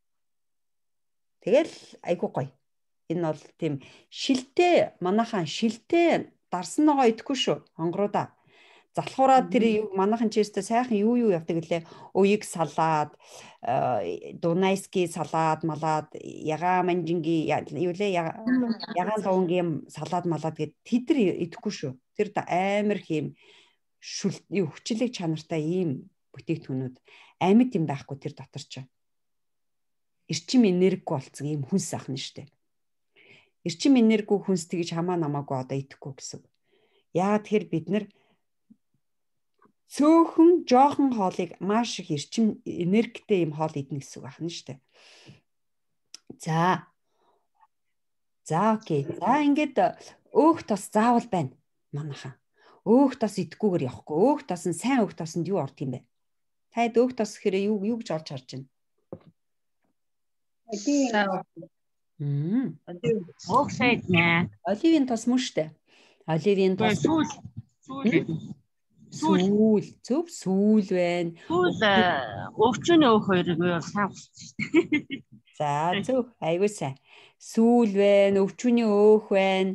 Тэгэл айгуу гоё. Энэ бол тийм шилтэй манайхан шилтэй дарсан ногоо идэхгүй шүү. Хонгоруудаа. Залхуураад тэр манайхан чэстэ сайхан юу явдаг гэлээ. Уяг салаад, дунайский салаад, малаад, ягаан манжингийн юу лээ ягаан луунгийн салаад малаад гэд тэдэр идэхгүй шүү. Тэр амар хэм хүчлэг чанартай ийм бүтээгдэхүүнүүд амьд юм байхгүй тэр дотор ч. Эрчим энергигүй болцсон ийм хүнс ахна штэ. Эрчим энергигүй хүнс тэгж хамаа намаагүй одоо идэхгүй гэсэн. Яагаад тэр бид нар цөөхөн жоохон хоолыг маш их эрчим энергитэй юм хоол идэх гэсэн үг ахна штэ. За окей. За ингээд өөх тос заавал байна манайхан. Өөх тос идэхгүйгээр явахгүй. Өөх тос нь сайн өөх тосонд юу орд юм бэ? Таад өөх тос гэхээр юу гэж олж харж байна? Өөх сайд нэ. Оливын тос мөн штэ. Оливын тос сүүл байна. Сүүл өвчнөө өөх хоёрыг юу сайн болсон штэ. За зөв айгуу сайн. Сүүл байна, өвчүүний өөх байна.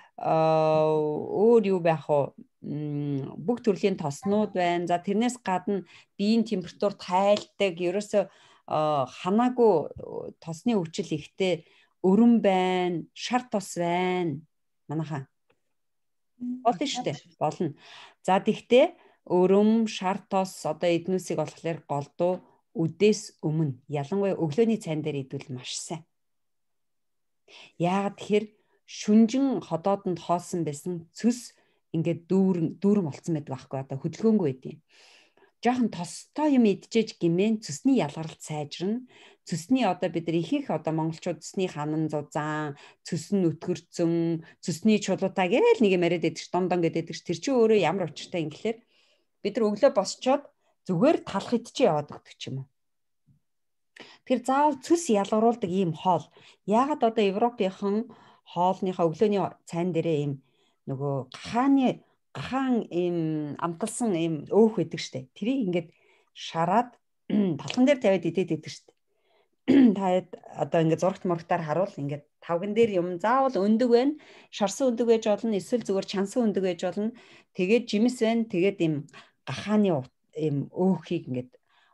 Өөр юу байх вэ? Бүх төрлийн тоснууд байна. За тэрнээс гадна биеийн температурт хайлтдаг, ерөөсө ханаагүй тосны өвчл ихтэй өрөм байна, шар тос байна. Манайхан. Болно шүү дээ. Болно. За тэгтээ өрөм, шар тос одоо эднүсийг болохоор голдуу үдээс өмнө ялангуяа өглөөний цайн дээр идвэл маш сайн. Яагаад тэгэхээр шүнжин ходоодонд хоосон байсан цөс ингээд дүүрэн болцсон байдаг байхгүй одоо хөдөлгөөнгүй байдیں۔ Жохон тостой юм идчихэж гимэн цөсний ялгаралт сайжирна. Цөсний одоо бид нар ихэнх одоо монголчууд цөсний ханан зузаан, цөс нь өтгөрцөн, цөсний чулуутаа гээл нэг юм яриад байдаг ш дондон гэдэг ш. Тэр чинь өөрөө ямар учиртай юм гэхэлэр бид нар өглөө босчоод зүгээр талах идчихээ яваад өгдөг ч юм уу. Тэр заавал цөс ялгаруулдаг ийм хоол. Яагаад одоо Европынхан хоолныхаа өглөөний цайн дээрээ ийм нөгөө гахаан ийм амталсан ийм өөх байдаг штэ. Тэрийг ингээд шараад талхан дээр тавиад идээд байдаг штэ. Та одоо ингээд зурагт мурагтаар харуул ингээд тавган дээр юм заавал өндөг байна. Шарсан өндөг байж болно. Эсвэл зүгээр чансан өндөг байж болно. Тэгээд жимс байна. Тэгээд ийм гахааны ийм өөхийг ингээд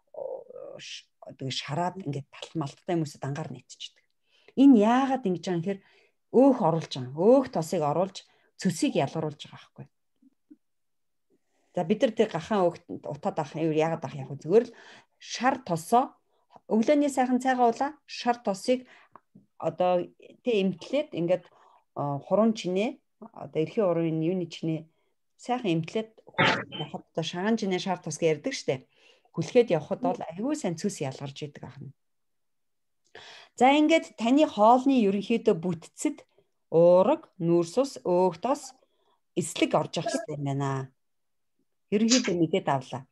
шараад ингээд талмалттай хүмүүсэд ангаар нийтчихдэг. Энэ яагаад ингэж байгаа юм гэхээр өөх оруулж байгаа. Өөх тосыг оруулж цөсийг ялгаруулж байгаа байхгүй. За бид нар тэр гахаан өөхт утаад авах юм яагаад авах яг зүгээр л шар тосоо өглөөний сайхан цайгаа уулаа шар тосыг одоо тэ эмтлээд ингээд хурун чинээ одоо эрхийн урын юуны чинээ сайхан эмтлээд явахад одоо шагаан чинээ шар тос ярьдаг штэ. Хүлхэд явхад бол аюу сайн цөс ялгарч идэг ахна. За ингээд таны хоолны ерөнхийдөө бүтцэд уураг, нүүрс ус, өөх тос, эслэг орж явах хэрэгтэй юм байна. Ерөнхийдөө мэдээд авлаа.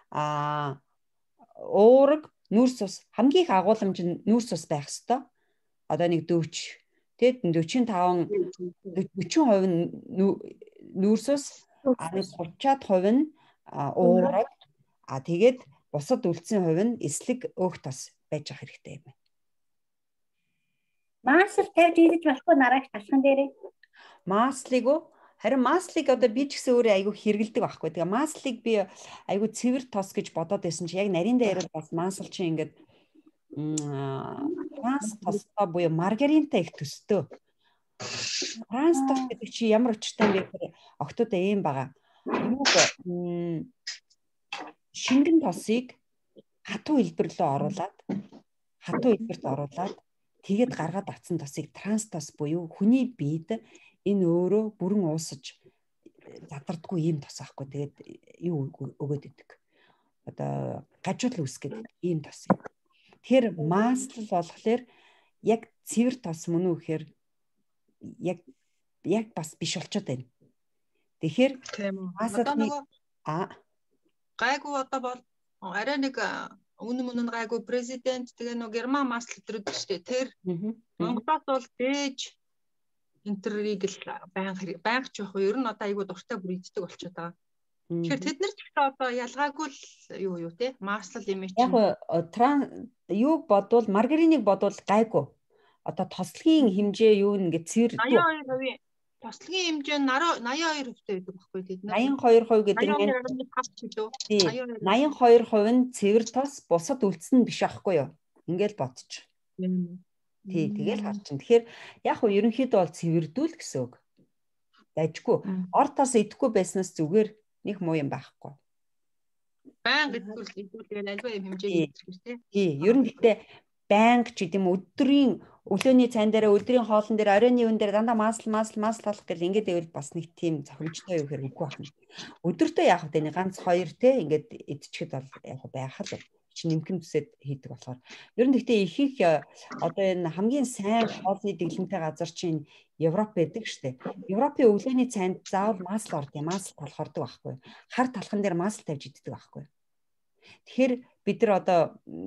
Уураг, нүүрс ус хамгийн их агуулмж нь нүүрс ус байх ёстой. Одоо нэг 40 тэгээд 45 40% нүүрс ус, 30% нь уураг тэгээд бусад үлдсэн хувь нь эслэг өөх тос байж ах хэрэгтэй юм байна. Маслыг тавьж идэж болохгүй нараач талхан дээрээ. Маслыг уу? Харин маслыг одоо би ч гэсэн өөрөө айгүй хэрэгэлдэг байхгүй. Тэгээ маслыг би айгүй цэвэр тос гэж бодоод байсан чи яг нарийн дээр бас масл чи ингээд транс тостой буюу маргаринтай их төстэй. Транс тос гэдэг чи ямар учиртай юм бэ гэхээр октоодоо ийм байгаа. Шингэн тосыг хатуу хэлбэрлөө оруулаад тэгээд гаргаад авсан тосыг транс тос буюу хүний биед энэ өөрөө бүрэн уусаж задардаггүй ийм тос аахгүй. Тэгээд юу өгөөд идэг. Одоо гажуул үүсгээд ийм тос юм. Тэр масл болохоор яг цэвэр тос мөн үү гэхээр яг бас биш болчиход байна. Тэгэхээр маслны гайгүй одоо бол арай нэг өмнө гайгүй президент тэгээ нэг герман масл өдрөд штэ тэр Монголоос бол дээж интерийг л байнга ч явах. Ер нь одоо айгүй дуртай бүр иддэг болчиход байгаа. Тэгэхээр тэд нар ч ихтэй одоо ялгаагүй л юу те марслал имиж яг юуг бодвол маргариныг бодвол гайгүй. Одоо тослогийн хэмжээ юу нэгэ цэвэр 82%. Тослогийн хэмжээ нь 82% байдаг байхгүй тэд нар. 82% гэдэг нь 82% нь цэвэр тос, бусад үлдсэн биш аахгүй юу? Ингээл бодчих. Тий, тэгэл харж чинь. Тэгэхээр яг уу ерөнхийдөө бол цэвэрдүүл гэсэн үг. Дайжгүй. Ор тос идэхгүй байснаас зүгээр нэг муу юм байхгүй. Байнга идүүл альва юм хэмжээг идэх тий. Тий, ер нь гэтээ байнга ч гэдэм өдрийн өглөөний цайн дээр өдрийн хоолн дээр оройн юун дээр дандаа масл болох гэл ингээд ивэл бас нэг тийм зохимжтой юу хэрэг үгүй байна. Өдөртөө яг хөө тэний ганц 2 те ингээд идчихэд бол яг байх л чи нэмхэн төсөд хийдэг болохоор ер нь гэтээ ихэнх одоо энэ хамгийн сайн хоолны дэглэмтэй газар чинь Европ байдаг штэ. Европын өглөөний цайнд заавал масл ордог, масл толхордог байхгүй. Хар талхан дээр масл тавьж иддэг байхгүй. Тэгэхээр бид нар одоо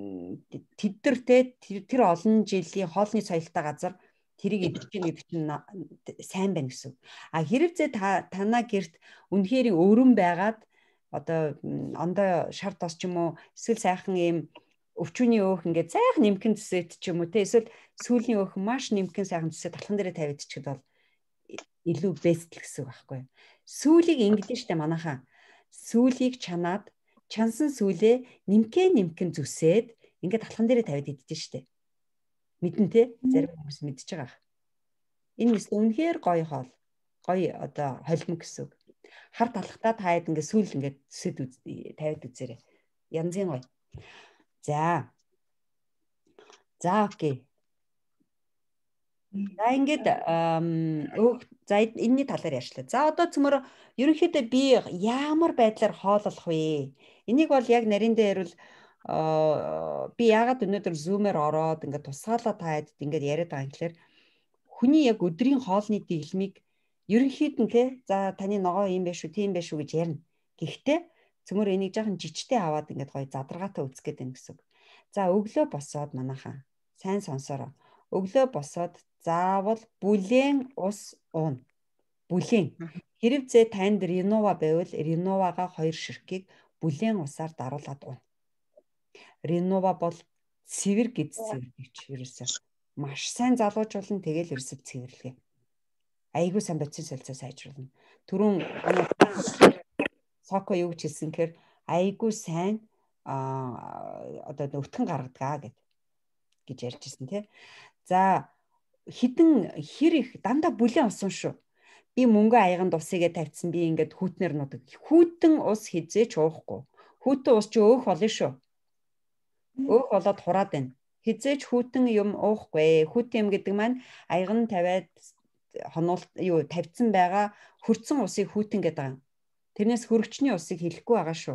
тэр олон жилийн хоолны соёлтой газар тэрийг идэж гин гэдэг чинь сайн байна гэсэн. А хэрвээ танаа гэрт үнэхээр өрөн байгаад одоо ондоо шар тос ч юм уу эсвэл сайхан ийм өвчүүний өөх ингээд сайхан нэмхэн төсөөд ч юм уу те эсвэл сүүлийн өөх маш нэмхэн сайхан төсөөд талхан дээрээ тавиад чихэд бол илүү бест гэсэн үг байхгүй. Сүүлийг ингэдэж штэ манайхаа. Сүүлийг чансан сүүлээ нэмхэн зүсээд ингээд талхан дээрээ тавиад идэж штэ. Мэдэн те зарим хүмүүс мэдчихэж байгаа. Энэ мэс үнэхээр гоё хоол. Гоё одоо холимог гэсэн үг. Хар талхтаа таад ингээд сүүл ингээд төсөд тавиад үзээрэй. Янзын гоё. За окей. За ингээд за энэний талаар ярьчлаа. За одоо цөмөр ерөнхийдөө би ямар байдлаар хооллох вэ? Энийг бол яг нарийн дээр бол би яагаад өнөөдөр зумээр ороод ингээд тусгаалаа таад ингээд яриад байгаа юм гэхээр хүний яг өдрийн хоолны дэглэмийг ерөнхийд нь те за таны ногоо юм байх шүү, тийм байх шүү гэж ярина. Гэхдээ цөмөр энийг жоохон жижигтэй аваад ингээд гоё задаргаатай үзэх гээд байна гэсэн. За өглөө босоод манайхаа сайн сонсороо. Өглөө босоод заавал бүлээн ус ууна. Бүлээн. Хэрвээ танд Ринова байвал Риновага 2 ширхгийг бүлээн усаар даруулаад ууна. Ринова бол цэвэр цэвэрлэгч ерөөсөө маш сайн залуужуулна тэгэл ерөөсөө цэвэрлэгээ. Айгуу сайн бодис солилцоо сайжруулна. Түрүүн Соко юу гэж хэлсэн гэхээр айгуу сайн одоо өтгөн гаргадаг гэж ярьж ирсэн тий. За хідэн хэр их дандаа бүлээн усан шүү. Би мөнгө аяганд усыгээ тавьчихсан би ингээд хүүтнэр нудаг. Хүүтэн ус хизээч уухгүй. Хүүтэн ус чи өөх болно шүү. Өөх болоод хураад байна. Хизээч хүүтэн юм уухгүй. Хүүтэн юм гэдэг маань аяган тавиад тавьсан байгаа хөрцөн усыг хүүтэн гэдэг байгаа. Тэрнээс хөрөгчний усыг хэлэхгүй байгаа шүү.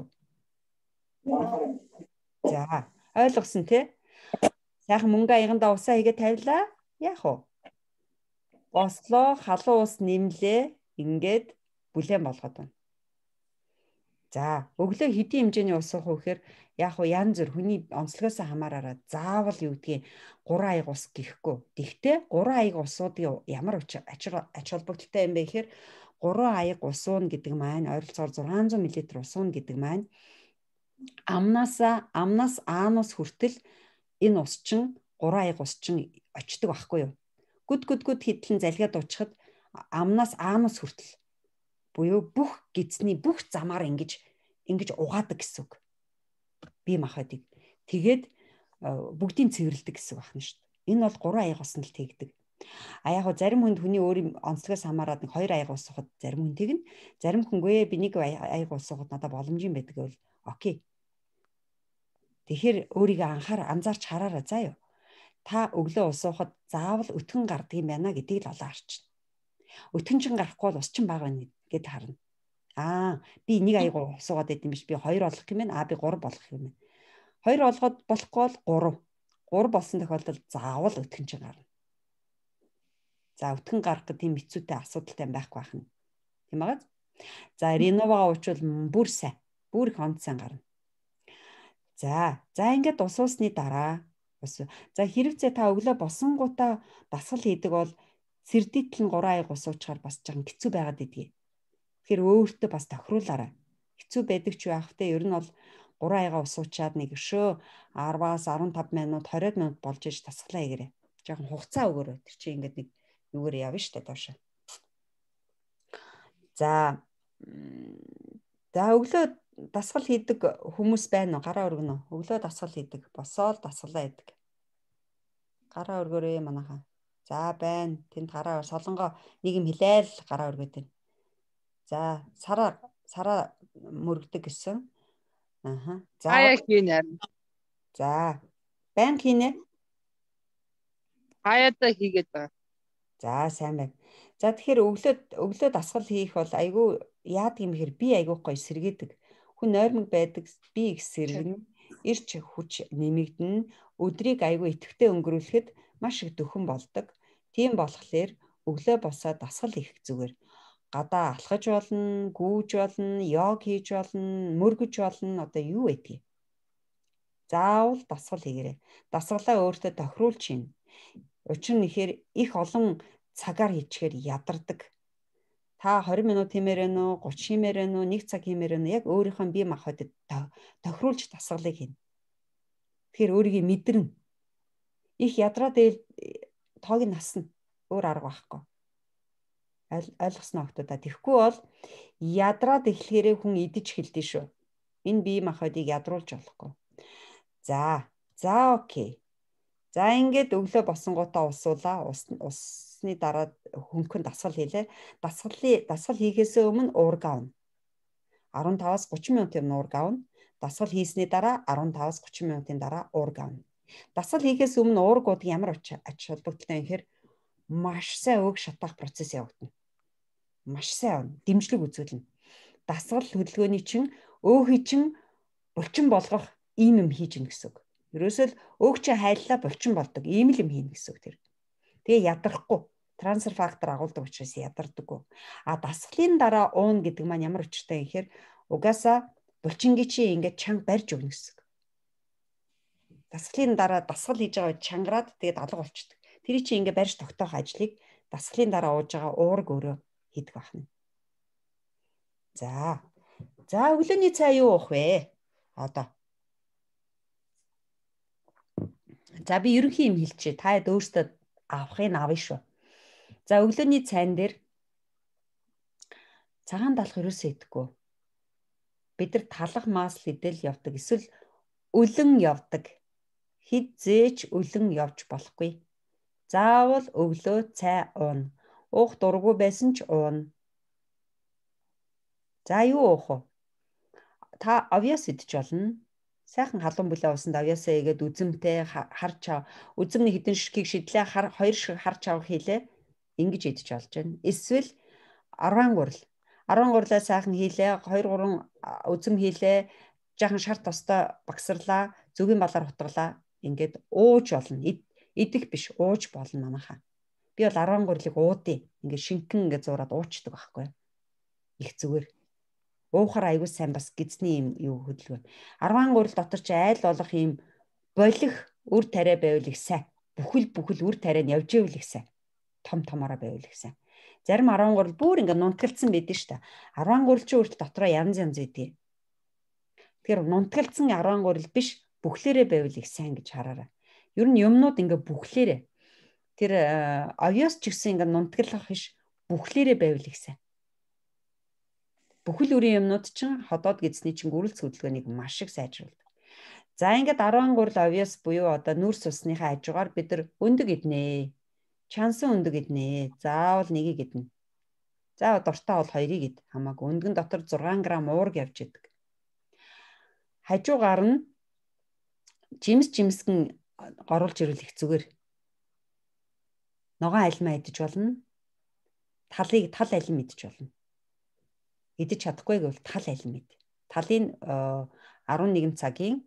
За ойлгосон тий? Сайхан мөнгө аягандаа усаа хийгээ тавилаа. Яах вэ? Бослоо халуун ус нэмлээ. Ингээд бүлээн болгоод байна. За өглөө хэдийн хэмжээний ус уух вэ гэхээр яг уу янз бүр хүний онцлогоос хамаараараа заавал юу гэдгийг 3 аяг ус гэхгүй. Тэгтээ 3 аяг усуудын ямар ач холбогдолтой юм бэ гэхээр 3 аяг ус ууна гэдэг маань ойролцоогоор 600 мл ус ууна гэдэг маань амнаас аанус хүртэл энэ ус чинь 3 аяг ус чинь очдөг байхгүй юу? Гүд хэдлэн залгаа дуучхад амнаас аанус хүртэл буюу бүх гидсний бүх замаар ингэж угаадаг гэсэн үг. Бие махбодыг. Тэгээд бүгдийг цэвэрлдэг гэсэн байна шүү дээ. Энэ бол 3 аяг уснд л тэгдэг. А яг зарим хүнд хүний өөрийн онцлогоос хамаарат 2 аяг ус ухад зарим хүн тэгнэ. Зарим хүнгүй би 1 аяг ус ухад надад боломжийн байдаг бол окей. Тэгэхээр өөрийгөө анзаарч хараарай заа юу. Та өглөө ус уухад заавал өтгөн гардаг юм байна гэдгийг л олоо харчихна. Өтгөн чин гарахгүй бол ус чин бага байна гэд харна. Би 1 аяг ус уугаад байт юм биш. Би 2 болох юм байна. Би 3 болох юм байна. 2 болгоод болохгүй бол 3 болсон тохиолдолд заавал өтгөн чин гарна. За өтгөн гарах гэдэг тийм хэцүүтэй асуудалтай байхгүй байх нь. Тийм байгаа. За Риновага уучвал бүр сайн. Бүр их онд сайн гарна. За ингээд ус уусны дараа за хэрвээ та өглөө босонгуудаа дасгал хийдэг бол сэрдитл нь 3 аяга ус уучаар бас жан хэцүү байгаад идэгий. Тэгэхээр өөртөө бас тохируулаарай. Хэцүү байдаг ч байх вэ? Ер нь бол 3 аяга ус уучаад нэг өшөө 10-аас 15 минут 20 минут болж иж тасглаа игээрэй. Жохон хугацаа өгөөрэй. Тэр чинь ингээд нэг нүгээр явна шүү дээ доош. За өглөө дасгал хийдэг хүмүүс байна уу? Гараа өргөнө. Өглөө дасгал хийдэг. Босоод дасгалаа хийдэг. Гараа өргөөрэй манайхаа. За байна. Тэнд гараа солонгоо нэг юм хилээл гараа өргөөд байна. За сараа мөргөдөг гэсэн. Аха. За. Хаяа хийнэ. За. Байн хийнэ. Хаяада хийгээд байгаа. За сайн байна. За тэгэхээр өглөө дасгал хийх бол айгүй яадаг юм бэхэр би айгүй гоё сэргээдэг. Хүн нойрмог байдаг би их сэргэн ирч хүч нэмэгдэн өдрийг айгүй идэвхтэй өнгөрүүлэхэд маш их дөхөн болдог. Тийм болохоор өглөө босоод дасгал хийх зүгээр. Гадаа алхаж болно, гүүж болно, йог хийж болно, мөргөж болно. Одоо юу вэ? Заавал дасгал хийгээрэй. Дасгалаа өөртөө тохируулж чинь. Учир нь ихээр их олон цагаар хийчихээр ядардаг. Та 20 минут хиймээр байна уу, 30 хиймээр байна уу, 1 цаг хиймээр байна уу? Яг өөрийнхөө бие махбодод тохируулж дасгалыг хийнэ. Тэгэхээр өөрийгөө мэдэрнэ. Их ядраад тоог нь насна. Өөр арга байхгүй. Ойлгосноо хтуудаа. Тэгэхгүй бол ядраад эхлэхээрээ хүн идэж эхэлдэг шүү. Энэ бие махбодыг ядруулж болохгүй. За окей. За ингээд өглөө босонгуудаа усуулаа. Усны дараа хөнгөн дасгал хийлээ. Дасгал хийхээс өмнө уург аавна. 15-аас 30 минутын уург аавна. Дасгал хийсний дараа 15-аас 30 минутын дараа уург аавна. Дасгал хийхээс өмнө уургууд ямар ач холбогдолтой юм хэр маш сайн өг шатаах процесс явагдана. Маш сайн дэмжлэг үзүүлнэ. Дасгал хөдөлгөөний чинь өөхий чинь булчин болгох ийм юм хийж гин гэсэн үг. Ерөөсөө л өг чи хайллаа булчин болдог. Ийм л юм хийнэ гэсэн үг тэр. Тэгээ ядрахгүй. Трансфер фактор агуулдаг учраас ядардаггүй. Дасгалын дараа уун гэдэг маань ямар учиртай юм гэхээр угаасаа булчингийн чи ингээд чанга барьж өгнө гэсэн үг. Дасгалын дараа дасгал хийж байгаа чангараад тэгээд алга болчдөг. Тэр чи ингээд барьж тогтоох ажлыг дасгалын дараа ууж байгаа уург өөрөө хийдэг байна. За өглөөний цай юу уух вэ? Одоо. За би ерөнхий юм хэлчихье. Та хэд өөрсдөө авахыг авъя шүү. За өглөөний цайн дээр цагаан талах ерөөсөө идэхгүй. Бид нар талах маасл идэл явдаг. Эсвэл өлөн явдаг. Хизээч өлөн явж болохгүй. Заавал өглөө цай ууна. Уух дурггүй байсан ч ууна. За юу уух вэ? Та авьяас идэж болно. Сайхан халуун бүлээ усанд авьяасаа игээд үзэмтэй харж чав. Үзэмний хідэн ширхгийг шидлээ 2 ширхэг харж чав хийлээ. Ингэж идэж болж байна. Эсвэл 10 гурилаа сайхан хийлээ. 2-3 үзэм хийлээ. Жаахан шар тостой багсарлаа. Зүгийн балаар хутгалаа. Ингээд ууж болно. Идэх биш ууж болно манайхаа. Би бол 10 гурилыг уудъя. Ингээд шинхэн ингээд зураад уучдаг байхгүй. Их зүгээр. Уухаар аягүй сайн бас гизний юм юу хөдөлгөөн. 10 гурил дотор ч айл болох юм болох үр тариа байвал их сайн. Бүхэл үр тариа нь явж ивэл их сайн. Томороо байвал их сайн. Зарим 10 гурил бүр ингээд нунтгалцсан байдэн шүү дээ. 10 гурил чи өөртөө дотроо янз идэв. Тэгэхээр нунтгалцсан 10 гурил биш бүхлээрээ байвал их сайн гэж хараарай. Ер нь юмнууд ингээд бүхлээрээ. Тэр авьяас ч гэсэн ингээд нунтгалах биш бүхлээрээ байвал их сайн. Бүхэл үрийн юмнууд чинь ходоод гидсний чинь гүрэл хөдөлгөөнийг маш их сайжруулдаг. За ингээд 10 гурил авьяас буюу одоо нүрс усныхаа хажуугаар бид нар өндөг иднэ. Чансан өндөг иднэ. Заавал нэгийг иднэ. За дуртай бол 2-ыг ид. Хамаагүй өндгөн дотор 6 г уург явж идэг. Хажуугаар нь жимсгэн горуулж ирвэл их зүгээр. Ногоон альмаа идэж болно. Тал алим идэж болно. Идэж чадахгүй гэвэл тал алим ид. Талын 11 цагийн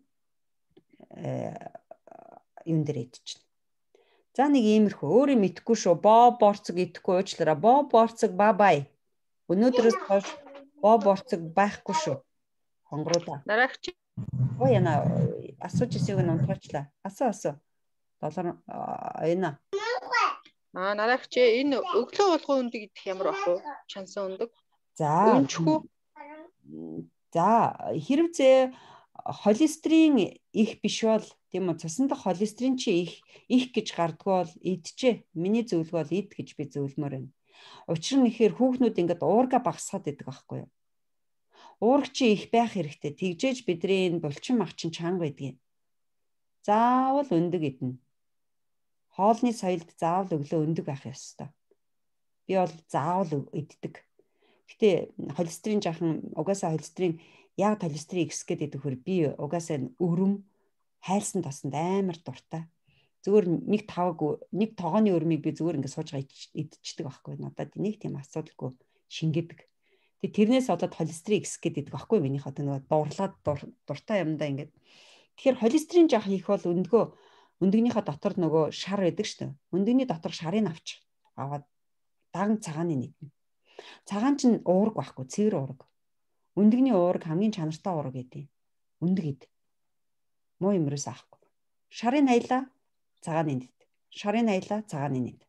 юун дээр идчихнэ. За нэг иймэрхүү өөрөө мэдхгүй шүү. Боо борцог идэхгүй уучлаарай. Боо борцог бай. Өнөөдрөөс хойш боо борцог байхгүй шүү. Хонгороо. Дараагч. Ой яна асууж ирсэйг нь унтгаачлаа. Асуу. $7 айна. Нараагч энэ өглөө болгоо өндөг идэх ямар бах вэ? Чансан өндөг. За. Өнчхүү. За хэрвээ холестерин их биш бол тийм үү цусан дах холестерин чи их гэж гардггүй бол идчихэ. Миний зөвлөгөө бол ид гэж би зөвлөмөр байна. Учир нь ихээр хүүхнүүд ингээд уурга багасгаад идэг байхгүй юу? Уурга чи их байх хэрэгтэй. Тэгжээж бидний энэ булчин махчин чанга байдгийг. Заавал өндөг идэнэ. Хоолны соёлд заавал өглөө өндөг байх ёстой. Би бол заавал иддэг. Гэтэ холестерин жахан угаасаа холестерин яг холестерин X гэдэг хөр би угаасаа өрөм хайлсан тосонд амар дуртай. Зүгээр нэг тогооны өрмийг би зүгээр ингээд сууж идчихдэг байхгүй. Надад нэг тийм асуудалгүй шингэдэг. Тэгээ тэрнээс болоод холестерин X гэдэг байхгүй миний хот нөгөө дуурлаад дуртай юмдаа ингээд. Тэгэхээр холестерин жаах их бол өндөгнийхөө дотор нөгөө шар байдаг шүү дээ. Өндөгний дотор шарыг аваад дан цагааны нэгнэ. Цагаан чинь уурга байхгүй, цэвэр уурга. Өндөгний уурга хамгийн чанартай уурга гэдэг. Өндөг ид. Муу юмрээс авахгүй. Шарын хайлаа цагааны нэт. Шарын хайлаа цагааны нэт.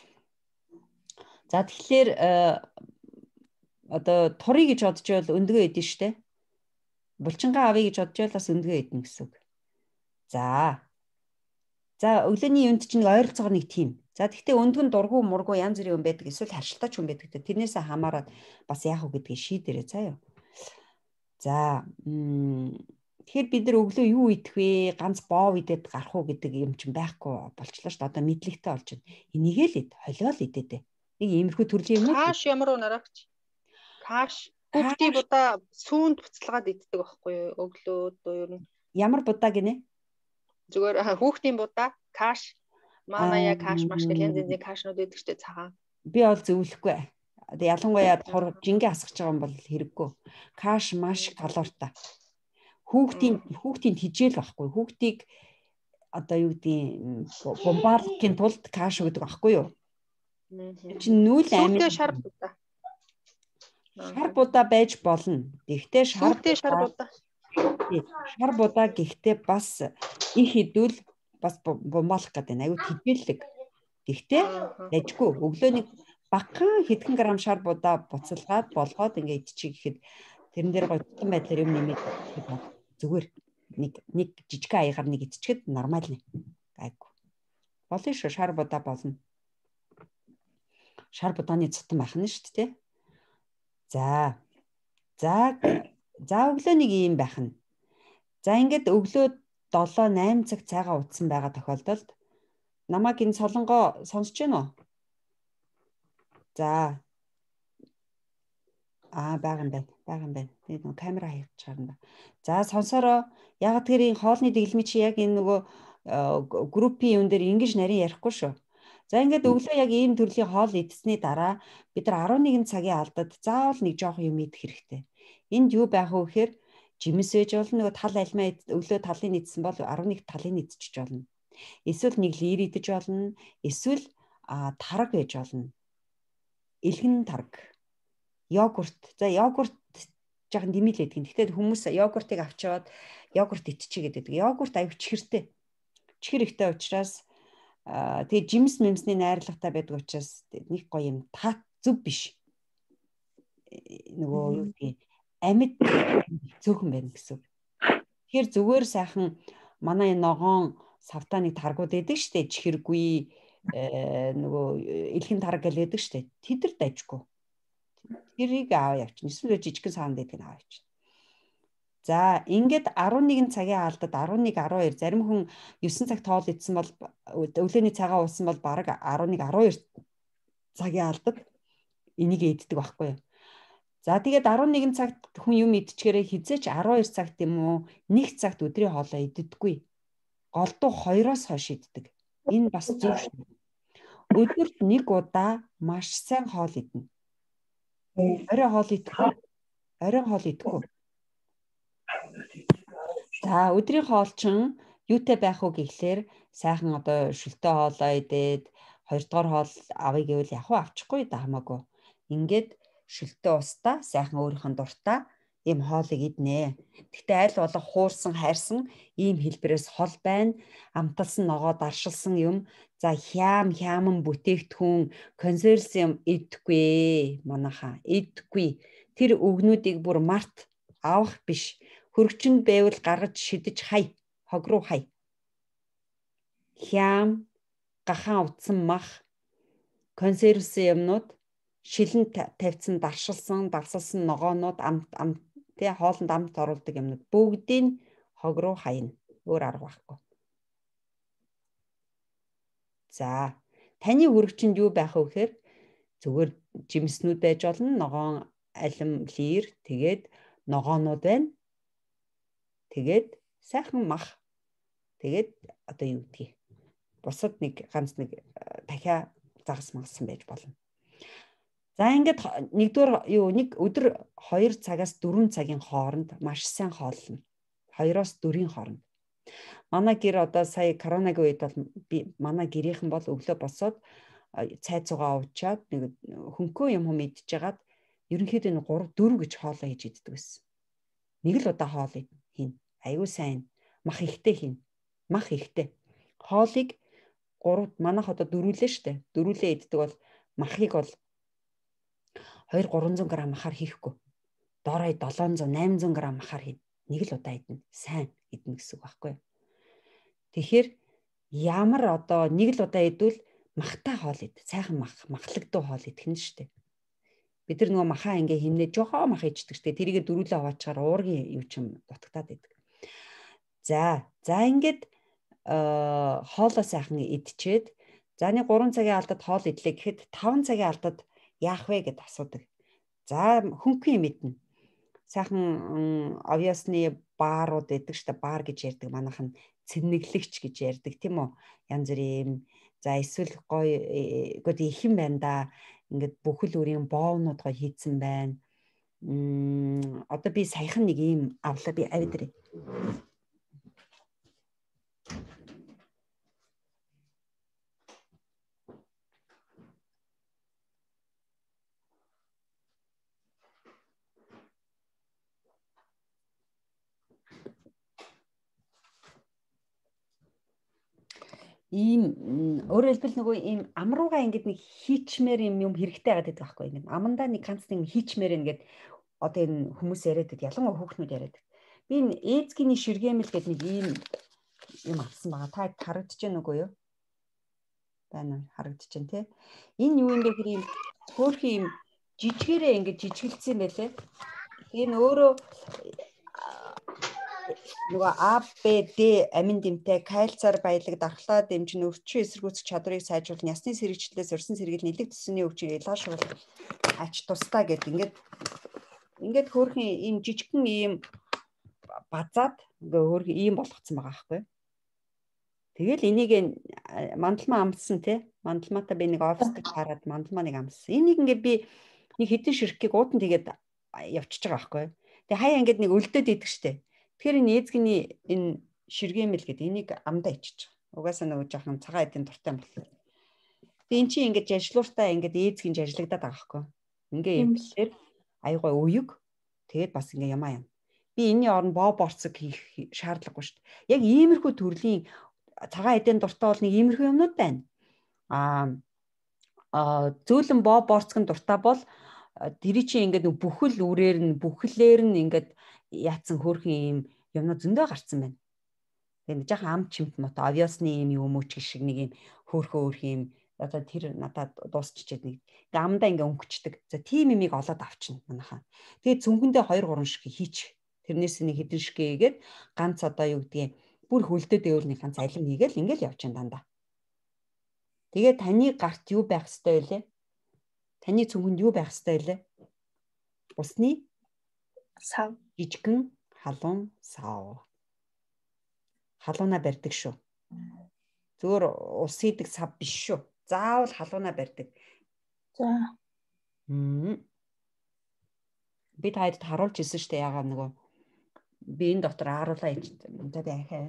За тэгэхээр одоо турыг гэж бодож бол өндгөө идэн штэ. Булчингаа авъя гэж бодож бол бас өндгөө идэн гэсэн үг. За өглөөний юунд чинь ойролцоогоор нэг тийм. За тэгвэл өндгөн дургу мургу янз бүрийн хүн байдаг. Эсвэл харшилтаач хүн байдаг. Тэрнээсээ хамаарат бас яах вэ гэдгийг шийдэрээ заяа. За тэгэхээр бид нар өглөө юу идэх вэ? Ганц боов идээд гарах уу гэдэг юм чинь байхгүй болчлоо шүү дээ. Одоо мэдлэгтэй болж байна. Энийгээ л ид, холиол идээд. Нэг иймэрхүү төрлийн юм уу? Каш ямар уу нараагч? Каш хүүхдийн будаа сүүнд буцалгаад иддэг байхгүй юу? Өглөө ер нь. Ямар будаа гинэ? Зүгээр хүүхдийн будаа каш манаяа каш маш гэх янз янзын кашнууд байдаг шүү дээ цагаан. Би бол зөвлөхгүй. Ялангуяа жингээ асгаж байгаа юм бол хэрэггүй. Каш маш калоритой. Хүүхдийн тижэл байхгүй. Хүүхдийг одоо юу гэдгийг бомбардхийн тулд каш өгдөг байхгүй юу? Чин нүүл амин шар будаа. Шар будаа байж болно. Гэхдээ шар будаа гэхдээ бас их идвэл бас бомбоолох гэдэг нь аюу тижээлэг. Гэхдээ дайжгүй өглөөний багахан хэдхэн грамм шар будаа буцалгаад болгоод ингээд идчих гэхэд тэрэн дээр гоцсон байдлаар юм нэмээд зүгээр нэг жижиг аягаар нэг идчихэд нормал нэ. Гайгүй. Болно шүү шар будаа болно. Шар будааны цутан байх нь шүү дээ. За өглөө нэг юм байх нь. За ингээд өглөө 7-8 цаг цайгаа утсан байгаа тохиолдолд намайг энэ солонгоо сонсож байна уу? За. Байгаа юм байна. Би нөгөө камера хийвч чарна. За сонсороо. Яг тэр энэ хоолны дэглэмий чи яг энэ нөгөө группийн юм дээр ингэж нарийн ярихгүй шүү. За ингээд өглөө яг ийм төрлийн хоол идсэний дараа бид нар 11 цагийн алдад заавал нэг жоох юм идэх хэрэгтэй. Энд юу байх вэ гэхээр жимс ээж болно нөгөө тал альмаа өглөө талын идсэн бол 11 талын идчихэж болно. Эсвэл нэг лир идэж болно. Эсвэл тараг ээж болно. Илгэн тараг. Йогурт. За йогурт жоохон димэл байдаг. Гэхдээ хүмүүс йогуртыг авчираад йогурт идчихье гэдэг. Йогурт аюу чихэртэй. Чихэр ихтэй учраас тэгээ жимс мэмсний найрлагатай байдаг учраас нэг гоё юм зөв биш. Нөгөө юу гэдгийг амьд цөөхөн байна гэсэн. Тэгэхээр зүгээр сайхан манай ногоон савтааны таргууд байдаг штэ чихэргүй нөгөө илхэн тараг гэл байдаг штэ. Тэдэр дайжгүй. Тэрийг аваа явчихна. Эсвэл жижигхэн саанд байдаг нь аваа явчихна. За ингээд 11 цагийн алдад 11 12 зарим хүн 9 цагт хоол идсэн бол өглөөний цагаа уусан бол бараг 11 12 цагийн алдад энийг иддэг байхгүй юу. За тэгээд 11 цагт хүн юм идчихээрээ хизээч 12 цагт юм уу 1 цагт өдрийн хоолоо иддэггүй. Голдуу 2-оос хойш иддэг. Энэ бас зөв шүү. Өдөрт нэг удаа маш сайн хоол идэнэ. Орой хоол идэхгүй. За өдрийн хоолчин юутай байх уу гэхлээр сайхан одоо шүлтэй хоолоо идээд 2 дугаар хоол авъя гэвэл яг авчихгүй да хамаагүй. Ингээд шүлтэй устаа сайхан өөрийнх нь дуртай ийм хоолыг иднэ. Гэхдээ аль болох хуурсан, хайрсан ийм хэлбэрээс хол байна. Амталсан ногоо даршилсан юм. За хяман бүтээгдэхүүн, консервс юм идэхгүй манайхаа. Идэхгүй. Тэр өгнүүдийг бүр март авах биш. Хөргөчөнд байвал гаргаж шидэж хай. Хог руу хай. Хям, гахаан утсан мах, консервс юмнууд, шилэн тавьсан, даршилсан, далсалсан ногоонууд, тэ хоолнд амт оруулдаг юмнууд бүгдийг хог руу хайна. Өөр арга байхгүй. За, таны хөргөчөнд юу байх вэ гэхээр зүгээр жимснүүд байж болно, ногоон алим лир, тэгээд ногоонууд байна. Тэгээд сайхан мах. Тэгээд одоо юу гэдгийг. Бусад нэг ганц нэг дахиа загас магасан байж болно. За ингээд нэг өдөр 2 цагаас 4 цагийн хооронд маш сайн хооллоно. 2-оос 4-ийн хооронд. Манай гэр одоо сая коронавигийн үед бол манай гэрийнхэн бол өглөө босоод цайцуугаа уучаад нэг хөнкөө юм идж жагаад ерөнхийдөө 3-4 гэж хоолоо хийж иддэг байсан. Нэг л удаа хоол хийн. Аюу сайн. Мах ихтэй хийн. Мах ихтэй. Хоолыг 3 манайх одоо дөрвөлээ штэ. Дөрвөлээ иддэг бол махыг бол 200-300 г махаар хийхгүй. Доорой 700-800 г махаар хийн. Нэг л удаа идэнэ. Сайн идэнэ гэсэн үг байхгүй юу? Тэгэхээр ямар одоо нэг л удаа идвэл махтай хоол ид. Сайхан махлагдуу хоол идэх нь штэ. Бид нар нөгөө махаа ингээ хийнэ жохоо мах ичдэг штэ. Тэрийгэ дөрвөлээ хаваачаар уургийн юу ч юм дутагтаад идэг. За ингээд хоолоо сайхан идчихэд за нэг 3 цагийн алдад хоол идлээ гэхэд 5 цагийн алдад яах вэ гэд асуудаг. За хөнгөн юм идэнэ. Сайхан авьяасны баарууд идэг штэ. Баар гэж ярьдаг. Манайх нь цэнэглэгч гэж ярьдаг тийм үү? Янз бүрийн за эсвэл гоё ихэн байна да. Ингээд бүхэл бүрийн боовнууд гоё хийцэн байна. Одоо би саяхан нэг ийм авлаа би авидрээ. Ийм өөрөөр хэлбэл нөгөө ийм амруугаа ингээд нэг хийчмээр юм хэрэгтэй байгаад байдаг байхгүй ингээд амандаа нэг ганц нэг хийчмээр ингээд одоо энэ хүмүүс яриад байдаг ялангуяа хүүхнүүд яриад байдаг. Би энэ ээзгийн ширгэмэл гэдэг нэг ийм юм авсан байгаа. Та харагдаж байна уу юу? Байна харагдаж байна тий. Энэ юу юм бэ гэхээр ийм хөөрхөн ийм жижигээрээ ингээд жижигэлцсэн байлээ. Энэ өөрөө нөгөө А, Б, Д амин дэмтэй кальцаар баялаг дархлаа дэмжин өвчин эсэргүүцэх чадрыг сайжруулах, ясны сэргийлэлээс урьсан сэргийл нэлээд төсөний өвчин илгаашруулах ач тустай гэдэг ингээд хөөрхөн ийм жижигхэн ийм базаад ингээ хөөрхөн ийм болгоцсон байгаа байхгүй. Тэгэл энийг мандалмаа амтсан тий. Мандалмаатай би нэг оффист хараад мандалмаа нэг амтсан. Энийг ингээ би нэг хэдэн ширхгийг уудан тэгээд явчихж байгаа байхгүй. Тэгээ хаяа ингээд нэг өлдөд идэг штэ. Тэгэхээр энэ ээзгний энэ ширгэмэл гэдэг энийг амдаа ичиж байгаа. Угаасаа нөгөө жоохон цагаан эдийн дуртай юм байна. Тэгээ эн чинь ингээд жажлууртаа ингээд ээзгийн жажлагдаад байгаа байхгүй. Ингээ юм бэлээр аюугай уюг тэгээд бас ингээ ямаа юм. Би энэний оронд боо борцог хийх шаардлагагүй шүү дээ. Яг иймэрхүү төрлийн цагаан эдийн дуртай бол нэг иймэрхүү юмнууд байна. Зөөлөн боо борцгон дуртай бол тэр чинь ингээд бүхэл үрээр нь бүхлээр нь ингээд яатсан хөөрхөн юм юмнууд зөндөө гарцсан байна. Тэгээд жоохон ам чимт мото авиасны юм өмөөч шиг нэг юм хөөрхөн юм одоо тэр надад дуусчихээд нэг амдаа ингээ өнгөчдөг. За тийм юмыг олоод авчна манайхаа. Тэгээд цөнгөндөө 2-3 шиг хийч. Тэрнээс нэг хэдэн шиг хийгээд ганц одоо юу гэдгийг бүр хөлдөд дэвэл нэг ганц алим хийгээл ингээл явж ин дандаа. Тэгээд таны гарт юу байх ёстой вэ? Таны цөнгөнд юу байх ёстой вэ? Усны сав, жижигхэн халуун сав. Халуунаа барьдаг шүү. Зүгээр ус хийдэг сав биш шүү. Заавал халуунаа барьдаг. За. Би таад харуулж ирсэн шүү дээ яагаад нөгөө би энэ дотор харуулаа ич. За би ахаа.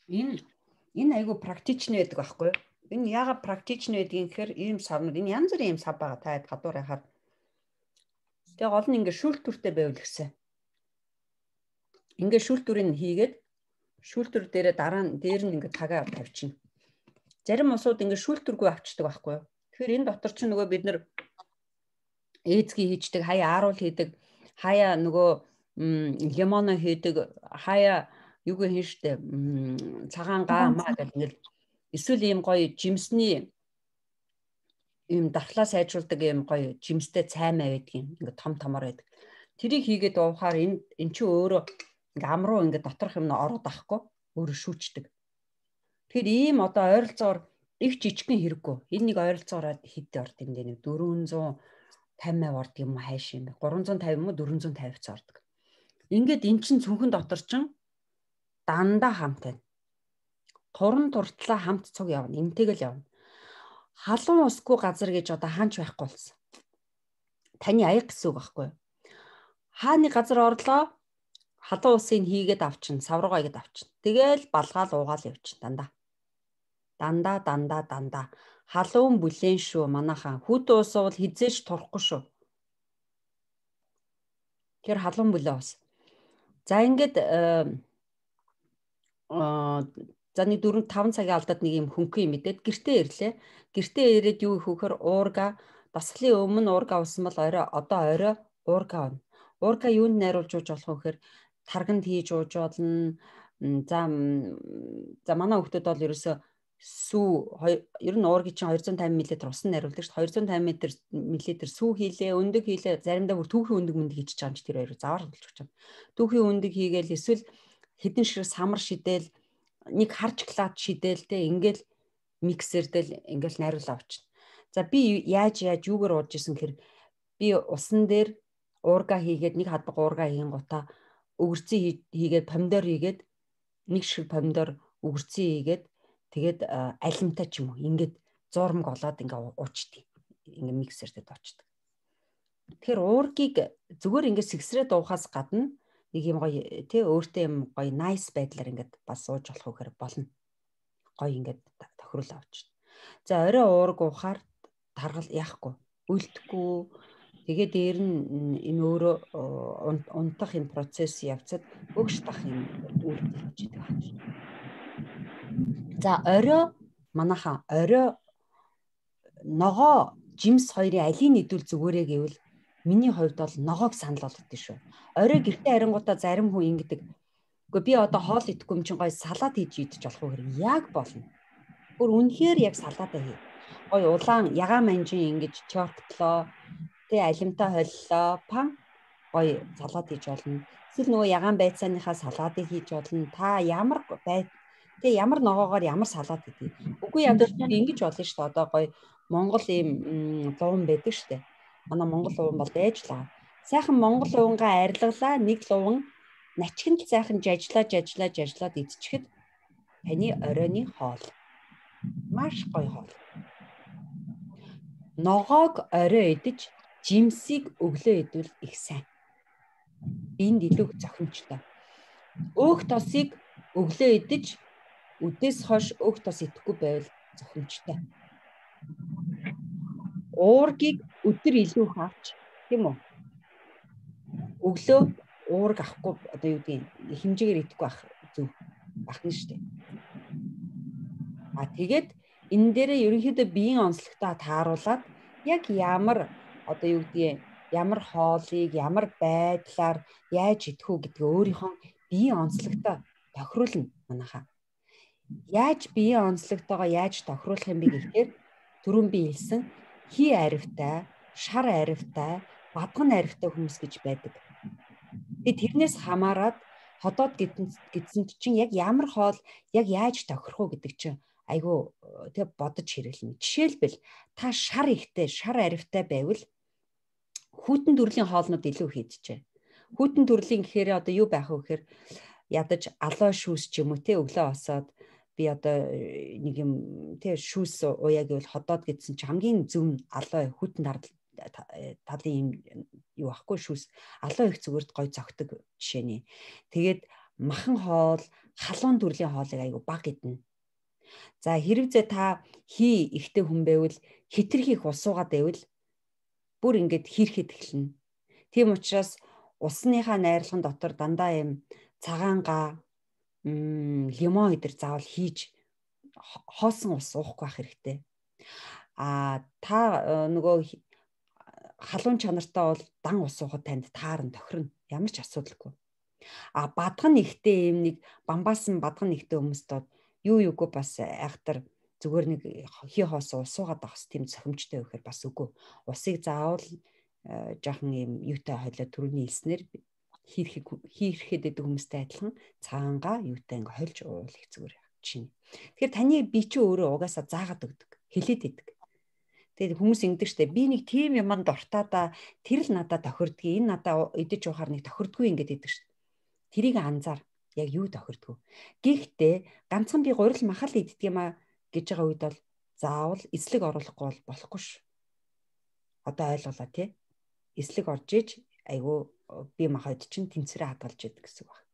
Энэ айгүй практичны байдаг байхгүй юу? Энэ яагаад практичны байдгийг гэхээр ийм савнууд энэ янз бүрийн ийм сав байгаа та хэд гадуур яхаар. Тэгээ гол нь ингээд шүүлтүртэй байвал гэсэн. Ингээд шүүлтүрийг хийгээд шүүлтүр дээрээ дараа нь дээр нь ингээд тагаа тавьчихна. Зарим усууд ингээд шүүлтүргүй авчдаг байхгүй юу? Тэгэхээр энэ дотор чинь нөгөө бид нар ээзгийн хийждэг, хаяа ааруул хийдэг, хаяа нөгөө лимоно хийдэг, хаяа юу гэх юм штэ цагаан гаамаа гэх ингээд эсвэл ийм гоё жимсний ийм дархлаа сайжруулдаг ийм гоё жимстэй цаймаа байдгийн ингээд том томор байдаг. Тэрийг хийгээд уухаар эн чинь өөрөө ингээд ам руу ингээд доторх юм ороод ахгүй өөрөө шүүчдэг. Тэгэхээр ийм одоо ойролцоогоор их жижигхэн хэрэггүй. Энэ нэг ойролцоогоор хэдтэй орд юм дээ нэг 450 орд юм хайш юм бэ? 350 юм уу 450 ц ордог. Ингээд эн чинь цүнхэн дотор чинь дандаа хамт байна. Туран туртлаа хамт цуг явна. Энтэйгэл явна. Халуун усгүй газар гэж одоо хаач байхгүй болсон. Таны аяг гэсэн үг байхгүй юу? Хааны газар орлоо халуун усыг хийгээд авчин, савруугаа хийгээд авчин. Тэгээл балгаал уугаал явчин дандаа. Халуун бүлээн шүү манайхаа. Хүүтэн ус бол хизээш турахгүй шүү. Тэр халуун бүлээ ус. За ингээд за нэг 4-5 цагийн алдаад нэг юм хөнгөн юм мэдээд гэртээ ирлээ. Гэртээ ирээд юу их хөөхөр уурга дасгалын өмнө уурга усан бол орой уурга авна. Уурга юунд найруулж ууж болох вэ гэхээр тарганд хийж ууж болно. За манай хүүхдүүд бол ерөөсөө сүү ер нь уургийн чинь 250 мл усан найруулдаг шүү дээ. 250 мл сүү хийлээ, өндөг хийлээ, заримдаа бүр түүхийн өндөг мөндөг хийж байгаа юм чи тэр хоёроо завар болж байгаа юм. Түүхийн өндөг хийгээл эсвэл хэдэн ширээ самар шидэл нэг харж клад шидэлтэй ингээл миксердэл ингээл найруулаа авчихна. За би яаж юугаар ууж исэн гэхээр би усан дээр уурга хийгээд нэг хадбаг уурга хийн гутаа өгөрцөн хийгээд помидор хийгээд нэг шиг помидор өгөрцөн хийгээд тэгээд алимтай ч юм уу ингээд зурмаг олоод ингээ уучтыг ингээ миксердээ доочдөг. Тэгэхээр уургийг зүгээр ингээ сэгсрээд уухаас гадна нэг юм гоё тий өөртөө юм гоё nice байдлаар ингээд бас ууж болох үхээр болно. Гоё ингээд тохирол авч. За орой уург уухаар таргал яахгүй, үлдэхгүй. Тэгээд дээр нь энэ өөрөө унтах энэ процесс явцад өгш тах юм үйлдэлж идэг. За орой ногоо жимс хоёрын алийг нэдүүл зүгээрээ гэвэл миний хувьд бол ногоог санал болгодсон шүү. Орой гэртээ харингуудаа зарим хүн ингэдэг. Гэхдээ би одоо хоол идэхгүй юм чинь гоё салат хийж идэж болох уу гэхээр яг болно. Бүр үнэхээр яг салаатаа хий. Гоё улаан ягаан манжин ингэж чортлоо, тэ алимтай холлоо, пан гоё салат хийж болно. Эсвэл нөгөө ягаан байцааныхаа салаатыг хийж болно. Та ямар ямар ногоогоор ямар салат хийдэг. Үгүй ядаж ингэж болно шүү дээ. Одоо гоё Монгол ийм луун байдаг шүү дээ. Манай Монгол луун бол дайжлаа. Сайхан Монгол луунгаа арилгалаа нэг луун начхинд сайхан жажлаад идчихэд таны оройны хоол. Маш гоё хоол. Ногоог орой идэж, жимсийг өглөө идвэл их сайн. Энд илүү зохимжтой. Өөх тосыг өглөө идэж, үдээс хойш өөх тос идэхгүй байвал зохимжтой. Уургийг өдөр илүү хаач, тийм үү? Өглөө уург авахгүй одоо юу гэдэг хэмжээгээр идэхгүй ах зөв ахна шүү дээ. Тэгээд энэ дээрээ ерөнхийдөө биеийн онцлогтой тааруулаад яг ямар одоо юу гэдэг ямар хоолыг ямар байдлаар яаж идэх үү гэдгээ өөрийнхөө биеийн онцлогтой тохируулна манайхаа. Яаж биеийн онцлогтойгоо яаж тохируулах юм бэ гэхээр түрүүн би хэлсэн хий аривтай, шар аривтай, бадган аривтай хүмүүс гэж байдаг. Тэгээд тэрнээс хамаарат ходоод гэдсэнд чинь яг ямар хоол яг яаж тохирох уу гэдэг чинь айгүй тэг бодож хэрэглэнэ. Жишээлбэл та шар ихтэй, шар аривтай байвал хүйтэн төрлийн хоолнууд илүү хийдэжээ. Хүйтэн төрлийн гэхээр одоо юу байх вэ гэхээр ядаж алой шүүс ч юм уу те өглөө осоод би одоо нэг юм те шүүс уяа гэвэл ходоод гэдсэн чинь хамгийн зөв алой хүйтэн талын юм юу ахгүй шүүс алой их зүгээрд гой зогтөг жишээний. Тэгээд махан хоол, халуун төрлийн хоолыг айгүй бага идэнэ. За хэрвээ та хий ихтэй хүн байвал хитрхийх ус уугаад байвал бүр ингээд хийрхэд эхэлнэ. Тийм учраас усныхаа найрлахын дотор дандаа юм цагаангаа, лимон идэр заавал хийж хоосон ус уухгүй байх хэрэгтэй. Та нөгөө халуун чанартай бол дан ус уухад танд таарна, тохирно. Ямар ч асуудалгүй. Бадган ихтэй юм нэг бамбаасан бадган ихтэй хүмүүст юугүй бас айхтар зүгээр нэг хий хоосон ус уугаад авах тийм цохимжтой байхээр бас үгүй. Усыг заавал жоохон юм юутай хойлоо түрүүний хэлснээр хийрэхэд идэг хүмүүстэй адилхан цагаангаа юутай ингээ хольж уул их зүгээр чинь. Тэгэхээр таны бие чи өөрөө угаасаа заагаад өгдөг, хэлээд идэг. Тэгээд хүмүүс ингэдэг штэ би нэг тийм юмд дуртаа тэр л надад тохирдгийг, энэ надад идэж уухаар нэг тохирдгүй ингээд идэг штэ. Тэрийг анзаар яг юу тохирдгүй. Гэхдээ ганцхан би гурил махал иддэг юм а гэж байгаа үед бол заавал эслэг оруулахгүй бол болохгүй ш. Одоо ойлголоо тий. Эслэг орж иж айгүй би махад чинь тэнцвэрээ хадгалж идэг гэсэн үг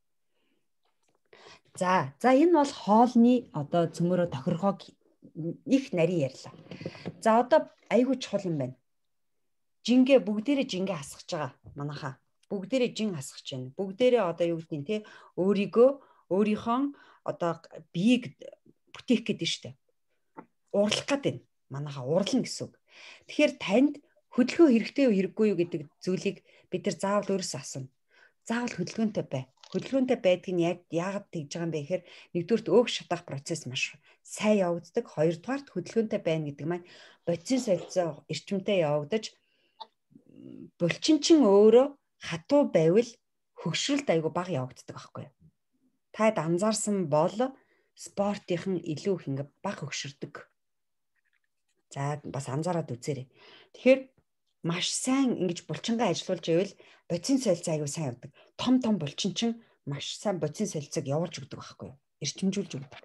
байна. За энэ бол хоолны одоо цөмөрөө тохиргоог их нарийн ярьлаа. За одоо айгүй чухал юм байна. Бүгдээрээ жингээ хасгаж байгаа манайхаа. Бүгдээрээ жин хасгаж байна. Бүгдээрээ одоо юу гэдгийг те өөрийнхөө одоо биеийг бүтээх гэдэг нь штэ. Уурлах гэдэг нь манайхаа уурлна гэсэн үг. Тэгэхээр танд хөдөлгөөн хэрэгтэй юу хэрэггүй юу гэдэг зүйлийг бид нар заавал өөрөөсөө асууна. Заавал хөдөлгөөнтэй бай. Хөдөлгөөнтэй байдгийг нь яагаад тэгж байгаа юм бэ гэхээр нэгдүгürt өөх шатах процесс маш сайн явагддаг. Хоёрдугаарт хөдөлгөөнтэй байна гэдэг маань бодисын солилцоо эрчимтэй явагдаж булчинчин өөрөө хатуу байвал хөгшрөлт айгүй бага явагддаг байхгүй юу? Таад анзаарсан бол спортынхан илүү их ингээ бага хөгшөрдөг. За бас анзаараад үзээрэй. Тэгэхээр маш сайн ингэж булчингаа ажилуулж ивэл бодисын солилцоо айгүй сайн явдаг. Том булчинчин маш сайн бодисын солилцоог явуулж өгдөг байхгүй юу? Эрчимжүүлж өгдөг.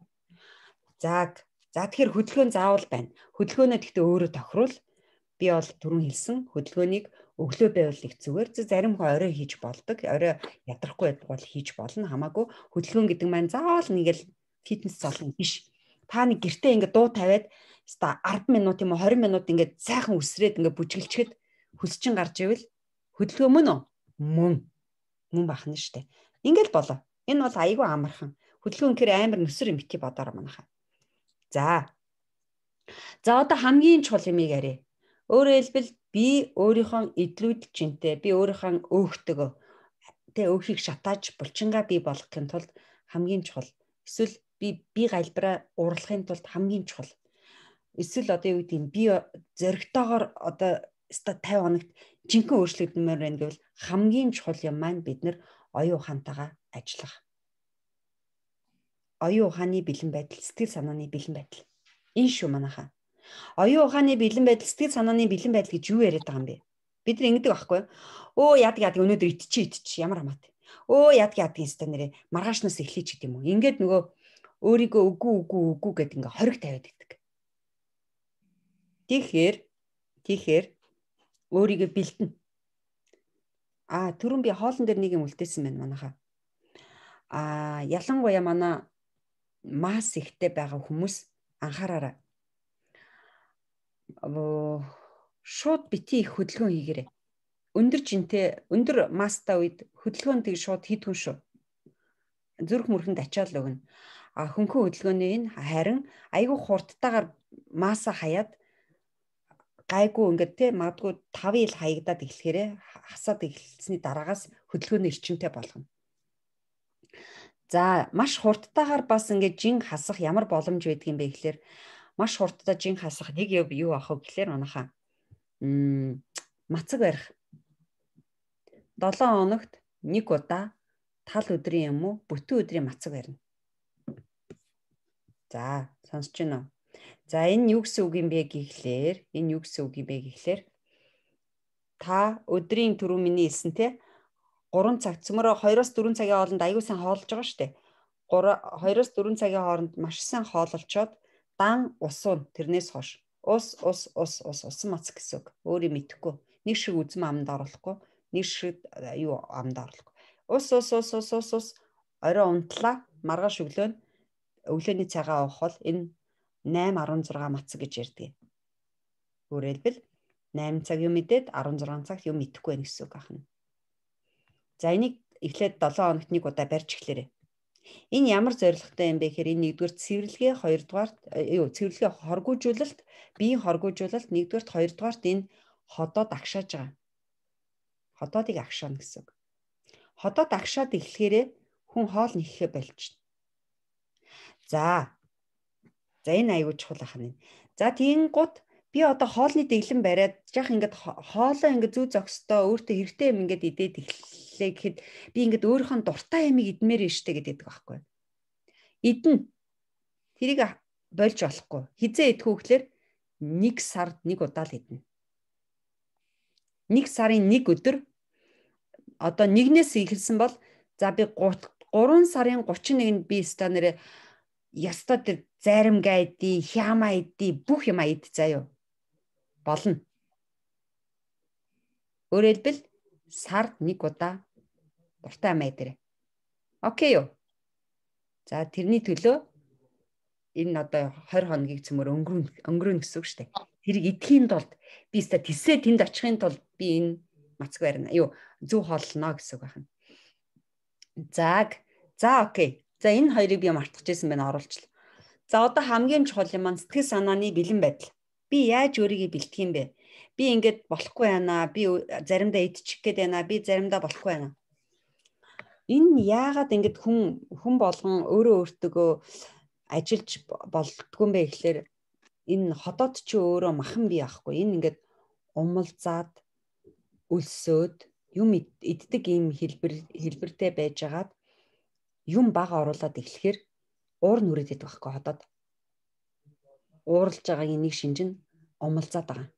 За тэгэхээр хөдөлгөөн заавал байна. Хөдөлгөөнөө гэхдээ өөрөө тохируул. Би бол түрүүн хэлсэн хөдөлгөөнийг өглөө байвал их зүгээр. Зарим хүн орой хийж болдог. Орой ядрахгүй байдаг бол хийж болно. Хамаагүй хөдөлгөөн гэдэг маань заавал нэгэл фитнес золно биш. Та нэг гэртээ ингээ дуу тавиад 10 минут юм уу 20 минут ингээ сайхан үсрээд ингээ бүжгэлчихэд хөсчин гарч ивэл хөдөлгөөн мөн үү? Мөн бахна штэ. Ингээл болоо. Энэ бол айгүй амархан. Хөдөлгөөн гэхээр амар нүсэр юм бити бодоороо манайхаа. За одоо хамгийн чухал юмыг яриа. Өөрөөр хэлбэл би өөрийнхөө идлүүд чинтэй, би өөрийнхөө өөхтөгөө тэ өөхийг шатааж булчингаа бий болгохын тулд хамгийн чухал. Эсвэл би галбираа уурлахын тулд хамгийн чухал. Эсвэл одоо юу гэдэг юм би зөрөгтэйгээр одоо 50 хоногт жинхэнэ өөрчлөгдмөр байна гэвэл хамгийн чухал юм маань бид нар оюун ухаантайгаа ажиллах. Оюун ухааны бэлэн байдал, сэтгэл санааны бэлэн байдал. Энэ шүү манайхаа. Оюун ухааны бэлэн байдал, сэтгэл санааны бэлэн байдал гэж юу яриад байгаа юм бэ? Бид нар ингэдэг байхгүй юу? Яадаг өнөөдөр итчих ямар хамаатай. Яадаг инста нэрээ маргаашнаас эхлэе ч гэдэм үү. Ингээд нөгөө өөрийгөө үгүй гэд ингээ хориг тавиад иддэг. Тэгэхээр өөрийгөө бэлтэн. Түрүүн би хоолн дээр нэг юм үлдээсэн байна манайхаа. Ялангуяа манай масс ихтэй байгаа хүмүүс анхаараарай. Шууд бити их хөдөлгөөн хийгээрэй. Өндөр масстай үед хөдөлгөөн тийг шууд хийдгүн шүү. Зүрх мөрхөнд ачаал өгнө. Хөнхөн хөдөлгөөний энэ харин айгүй хурдтайгаар масса хаяад гайгүй ингээд те магадгүй 5 ил хаягдаад эхлэхээрээ хасаад эхэлсний дараагаас хөдөлгөөний эрчимтэй болгоно. За маш хурдтайгаар бас ингээд жин хасах ямар боломж байдг юм бэ гэхээр маш хурдтай жин хасах нэг юу ах вэ гэхээр манайхаа мацаг барих 7 хоногт нэг удаа тал өдрийн юм уу бүтэн өдрийн мацаг барина. За сонсож байна уу? За энэ юу гэсэн үг юм бэ гэхлээр та өдрийн түрүү миний хэлсэн те 3 цаг цөмөрөө 2-4 цагийн хооронд аягүй сайн хоолж байгаа шүү дээ. 2-4 цагийн хооронд маш сайн хоололцоод дан усуун тэрнээс хойш усан мац гэсэн үг. Өөрийг мэдэхгүй. Нэг шиг үзм амд оруулахгүй, нэг шиг амд оруулахгүй. Ус орой унтлаа, маргааш өглөөний цагаа уух бол энэ 8-16 мацаг гэж ярьдаг. Өөрөлдвөл 8 цаг юм мэдээд 16 цагт юм идэхгүй байх гэсэн үг ахна. За энийг эхлээд 7 хоногт нэг удаа барьж эхлээрэй. Энэ ямар зорилготой юм бэ гэхээр энэ нэгдүгээр цэвэрлэгээ, цэвэрлэгээ хоргоожуулалт, биеийн хоргоожуулалт, нэгдүгээрт, хоёрдугаарт энэ ходоод агшааж байгаа. Ходоодыг агшаана гэсэн үг. Ходоод агшаад эхлэхээрээ хүн хоол нэхэхэ болчихно. За энэ аягүй чухал ахна. За тийм гут би одоо хоолны дэглэм бариад яах ингээд хоолоо ингээд зүү зөкстой өөртөө хэрэгтэй юм ингээд идээд эхлэе гэхэд би ингээд өөрийнхөө дуртай ямиг идмээр нь штэ гэдэг байхгүй. Идэн тэрийг болж болохгүй. Хизээ идэх үгээр 1 сард 1 удаа л идэнэ. 1 сарын 1 өдөр одоо 1-ээс эхэлсэн бол за би 3 сарын 31-нд би станараа ястаа тэр заримгаа идий, хямаа идий, бүх юм ид заяа. Болно. Өөрөлдвөл сард 1 удаа дуртай амаа идэрэй. Окей юу? За тэрний төлөө энэ одоо 20 хоногийг цөмөр өнгөрөн гэсэн үг шүү дээ. Тэрийг идэхийн тулд би өстө тисээ тэнд очихын тулд би энэ мацаг барина. Зөв хооллоно гэсэн үг байна. За окей. За энэ хоёрыг би мартчихсан байна оруулчлаа. За одоо хамгийн чухал юм маань сэтгэл санааны бэлэн байдал. Би яаж өөрийгөө бэлтгэх юм бэ? Би ингэж болохгүй байна. Би заримдаа идчих гээд байна. Би заримдаа болохгүй байна. Энэ яагаад ингэж хүн болгон өөртөө ажиллаж болдгүй юм бэ гэхээр энэ ходоод чи өөрөө махан бий байхгүй. Энэ ингэж умалзаад өлсөөд юм иддэг ийм хэлбэртэй байжгаад юм бага оруулаад эхлэхээр уур нүрэдэд байхгүй ходоод ууралж байгаа энийг шинжин умалзаад байгаа.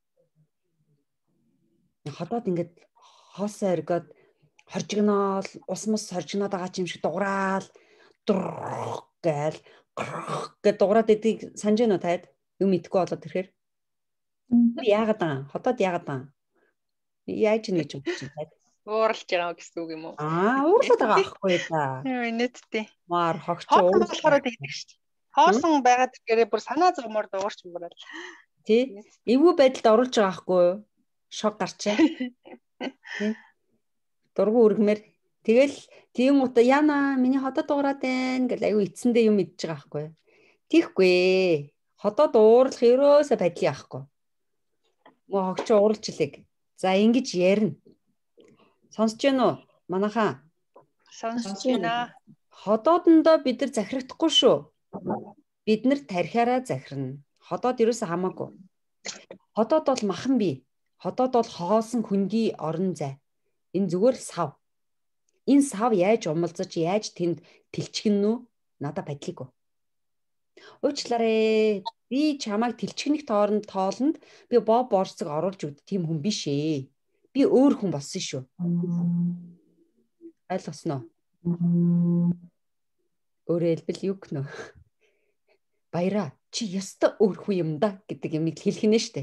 Ходоод ингээд хоосоо өргөд хоржигноол ус мус хоржигноод байгаа юм шиг дуграал гээл гэд дуграад идэх санаж байна уу таад юм идэхгүй болоод ирэхээр яагаад байгаа ходоод яагаад байгаа яаж нэг юм чинь таад ууралж байгаа гэсэн үг юм уу? Уурлаад байгаа байхгүй да. Нийтдээ. Маар хогч уурлахаар тэгдэг шүү дээ. Хоосон байгаад тэрээ бүр санаа зовмоор дуурч мөрөл. Тий. Эвгүй байдалд оруулж байгаа байхгүй юу? Шок гарчаа. Тий. Дургу үргмээр тэгэл тийм утаа яна миний ходоод дуураад байна гэл аюу эцэндээ юм идэж байгаа байхгүй юу? Тийхгүй. Ходоод уурлах ерөөсө байдлын ахгүй. Мөө хогч уурлчлаа. За ингэж ярина. Сонсож байна уу? Манайхаа. Сонсож байна. Ходоодондоо бид нар захирагдахгүй шүү. Бид нар тархиараа захирна. Ходоод ерөөсөө хамаагүй. Ходоод бол махан бий. Ходоод бол хоосон хөндөй орон зай. Энэ зүгээр сав. Энэ сав яаж умалзаж, яаж тэнд тэлчгэн нү? Надад байдлыг. Уучлаарай. Би чамайг тэлчгэнэх тоолонд би боб борцог оруулж өгд тийм хүн биш ээ. Би өөр хүн болсон шүү. Ойлгосноо? Өөрөөр хэлбэл юу гэнэ? Баяра чи яста өөр хүн юм да гэдэг юмыг хэлэх нэ штэ.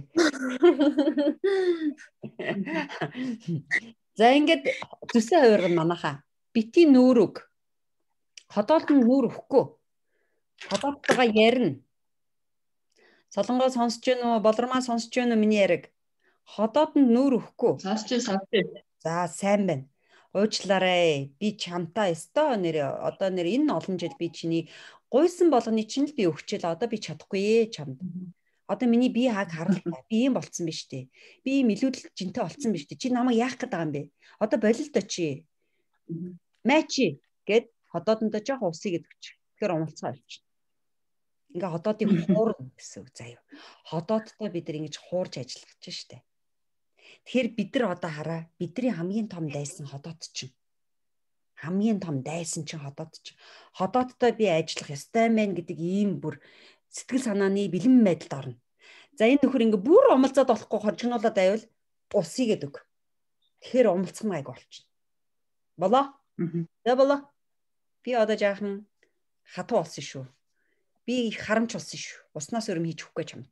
За ингээд зүсээ хувирган манайхаа. Бити нүүрүг. Ходоолд нь нүүр өгөхгүй. Ходоодтойгоо ярина. Солонгоо сонсож байна уу? Болормаа сонсож байна уу миний яриг? Ходоодонд нүүр өгөхгүй. Сонсож. За сайн байна. Уучлаарай. Би чамтай өстой одоо энэ олон жил би чиний гуйсан болгоны чинь л би өгчээл одоо би чадахгүй чамд. Одоо миний бие хааг харлаа. Би юм болцсон биз дээ. Би ийм илүүдэл жинтэй болцсон биз дээ. Чи намайг яах гээд байгаа юм бэ? Одоо болилдоо чи. Мачи гэд ходоодондоо жоох усыг өгч. Тэгэхээр умалцгаа олчих. Ингээ ходоодыг хуурна гэсэн үг заяа. Ходоодтой бид нар ингэж хуурж ажиллаж штэ. Тэгэхээр бид нар одоо хараа бидний хамгийн том дайсан ходоод чинь. Хамгийн том дайсан чинь ходоод чинь. Ходоодтой би ажиллах ёстой мэн гэдэг ийм бүр сэтгэл санааны бэлэн байдалд орно. За энэ нөхөр ингээ бүр умалцаад болохгүй хоржигнуулаад байвал усыг өгдөг. Тэгэхээр умалцсан гайг болчихно. Болоо? За болоо. Би одоо жаахан хатуу болсон шүү. Би их харамч болсон шүү. Уснаас өрөм хийж өгөхгүй чамд.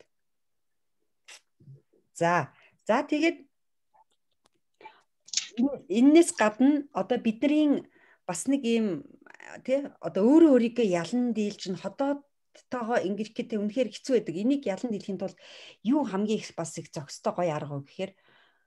За тэгээд энэс гадна одоо бидний бас нэг ийм тий одоо өөрөө өөрийгөө ялан дийлж нь хотоодтойгоо ингэж гэдэг үнэхээр хэцүү байдаг. Энийг ялан дийлэхийн тулд юу хамгийн их бас их зохистой гоё арга вэ гэхээр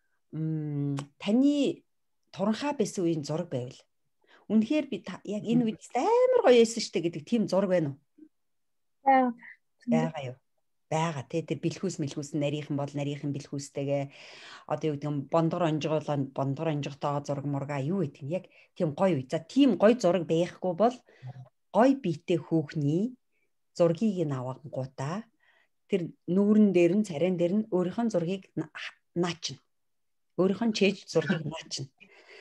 таны туранхай байсан үеийн зураг байвал үнэхээр би яг энэ үед амар гоё байсан штэ гэдэг тийм зураг байна уу? Байгаа юу? Бага тий тэр бэлхүүс нарийнхан бол нарийнхан бэлхүүстэйгээ одоо юу гэдэг нь бондгор онжготойгоо зураг мурга юу гэдэг нь яг тийм гоё үе. За тийм гоё зураг байхгүй бол гоё биетэй хүүхний зургийг нь авангуудаа тэр нүүрэн дээр нь царайн дээр нь өөрийнхөө зургийг наачна. Өөрийнхөө чэйж зургийг наачна.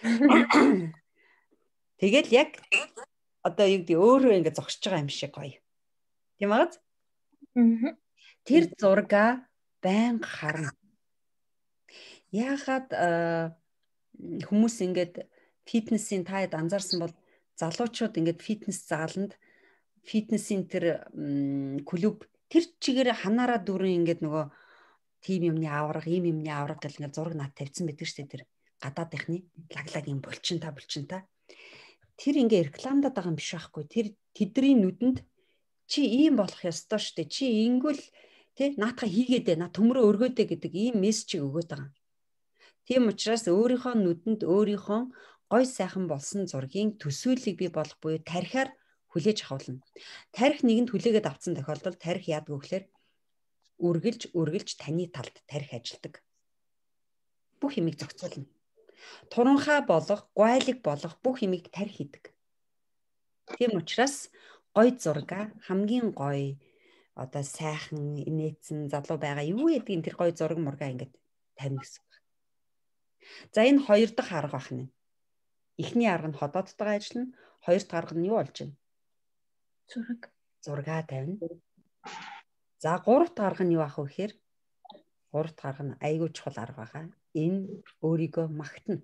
Тэгэл яг одоо юу гэдэг өөрөө ингэ зогсож байгаа юм шиг гоё. Тийм аа? Тэр зургаа байнга харна. Яагаад хүмүүс ингээд фитнесийн таад анзаарсан бол залуучууд ингээд фитнес зааланд фитнесийн тэр клуб тэр чигээр ханаараа дөрөн ингээд нөгөө тим юмны авраг, ийм юмны авраг гэл ингээд зураг над тавьсан байдаг шүү дээ тэр гадаадынхны лаглагийн булчинта. Тэр ингээд рекламадаад байгаа юм биш байхгүй. Тэр тэдний нүдэнд чи ийм болох ёстой шүү дээ. Чи ингэвэл тий наатаха хийгээд наа төмрөө өргөөдэй гэдэг ийм мессежийг өгöd байгаа. Тийм учраас өөрийнхөө нүдэнд өөрийнхөө гой сайхан болсон зургийн төсөөллийг бий болох буюу тархиар хүлээж авахулна. Тархи нэгэнд хүлээгээд авсан тохиолдолд тархи яадаг вэ гэхээр үргэлж таны талд тархи ажилдаг. Бүх юмыг зохицуулна. Туранхай болох, гуайлаг болох бүх юмыг тархи хийдэг. Тийм учраас гой зурга хамгийн гой одоо сайхан инээдсэн залуу байгаа юу гэдгийг тэр гой зураг мургаа ингээд тавина гэсэн үг. За энэ хоёр дахь арга байна. Эхний арга нь ходоодтойгоо ажиллана, хоёр дахь арга нь юу болж байна? Зургаа тавина. За гурав дахь арга нь юу ах вэ гэхээр гурав дахь арга нь айгүй чухал арга байгаа. Энэ өөрийгөө магтана.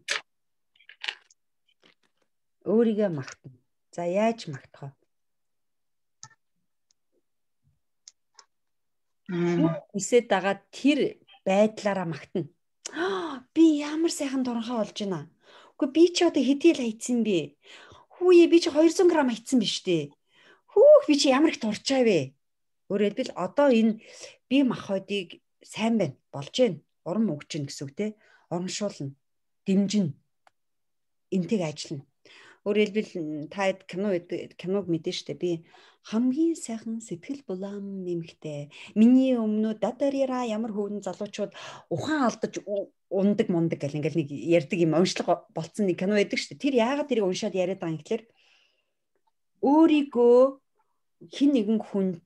Өөрийгөө магтана. За яаж магтах вэ? Эсээд дагаад тэр байдлаараа магтана. Би ямар сайхан туранхай болж байна. Үгүй би чи одоо хэдий л хайцсан бэ? Хүүе би чи 200 г хайцсан биш үү? Хүүх би чи ямар их турчаа вэ? Өөрөөр хэлбэл одоо энэ би махбодыг сайн байна, болж байна. Урам өгч гин гэсэн үг те. Урамшуулна, дэмжинэ. Энтэйг ажиллана. Өөрөөр хэлбэл та киног мэдэн штэ би хамгийн сайхан сэтгэл булаан нэмэгтэй. Миний өмнө дадарира ямар хөвгөн залуучууд ухаан алдаж ундаг гэл ингээл нэг ярьдаг юм уншлаг болцсон нэг кино байдаг шүү дээ. Тэр яагаад тэрийг уншаад яриад байгаа юм гэхэлэр өөрийгөө хин нэгэн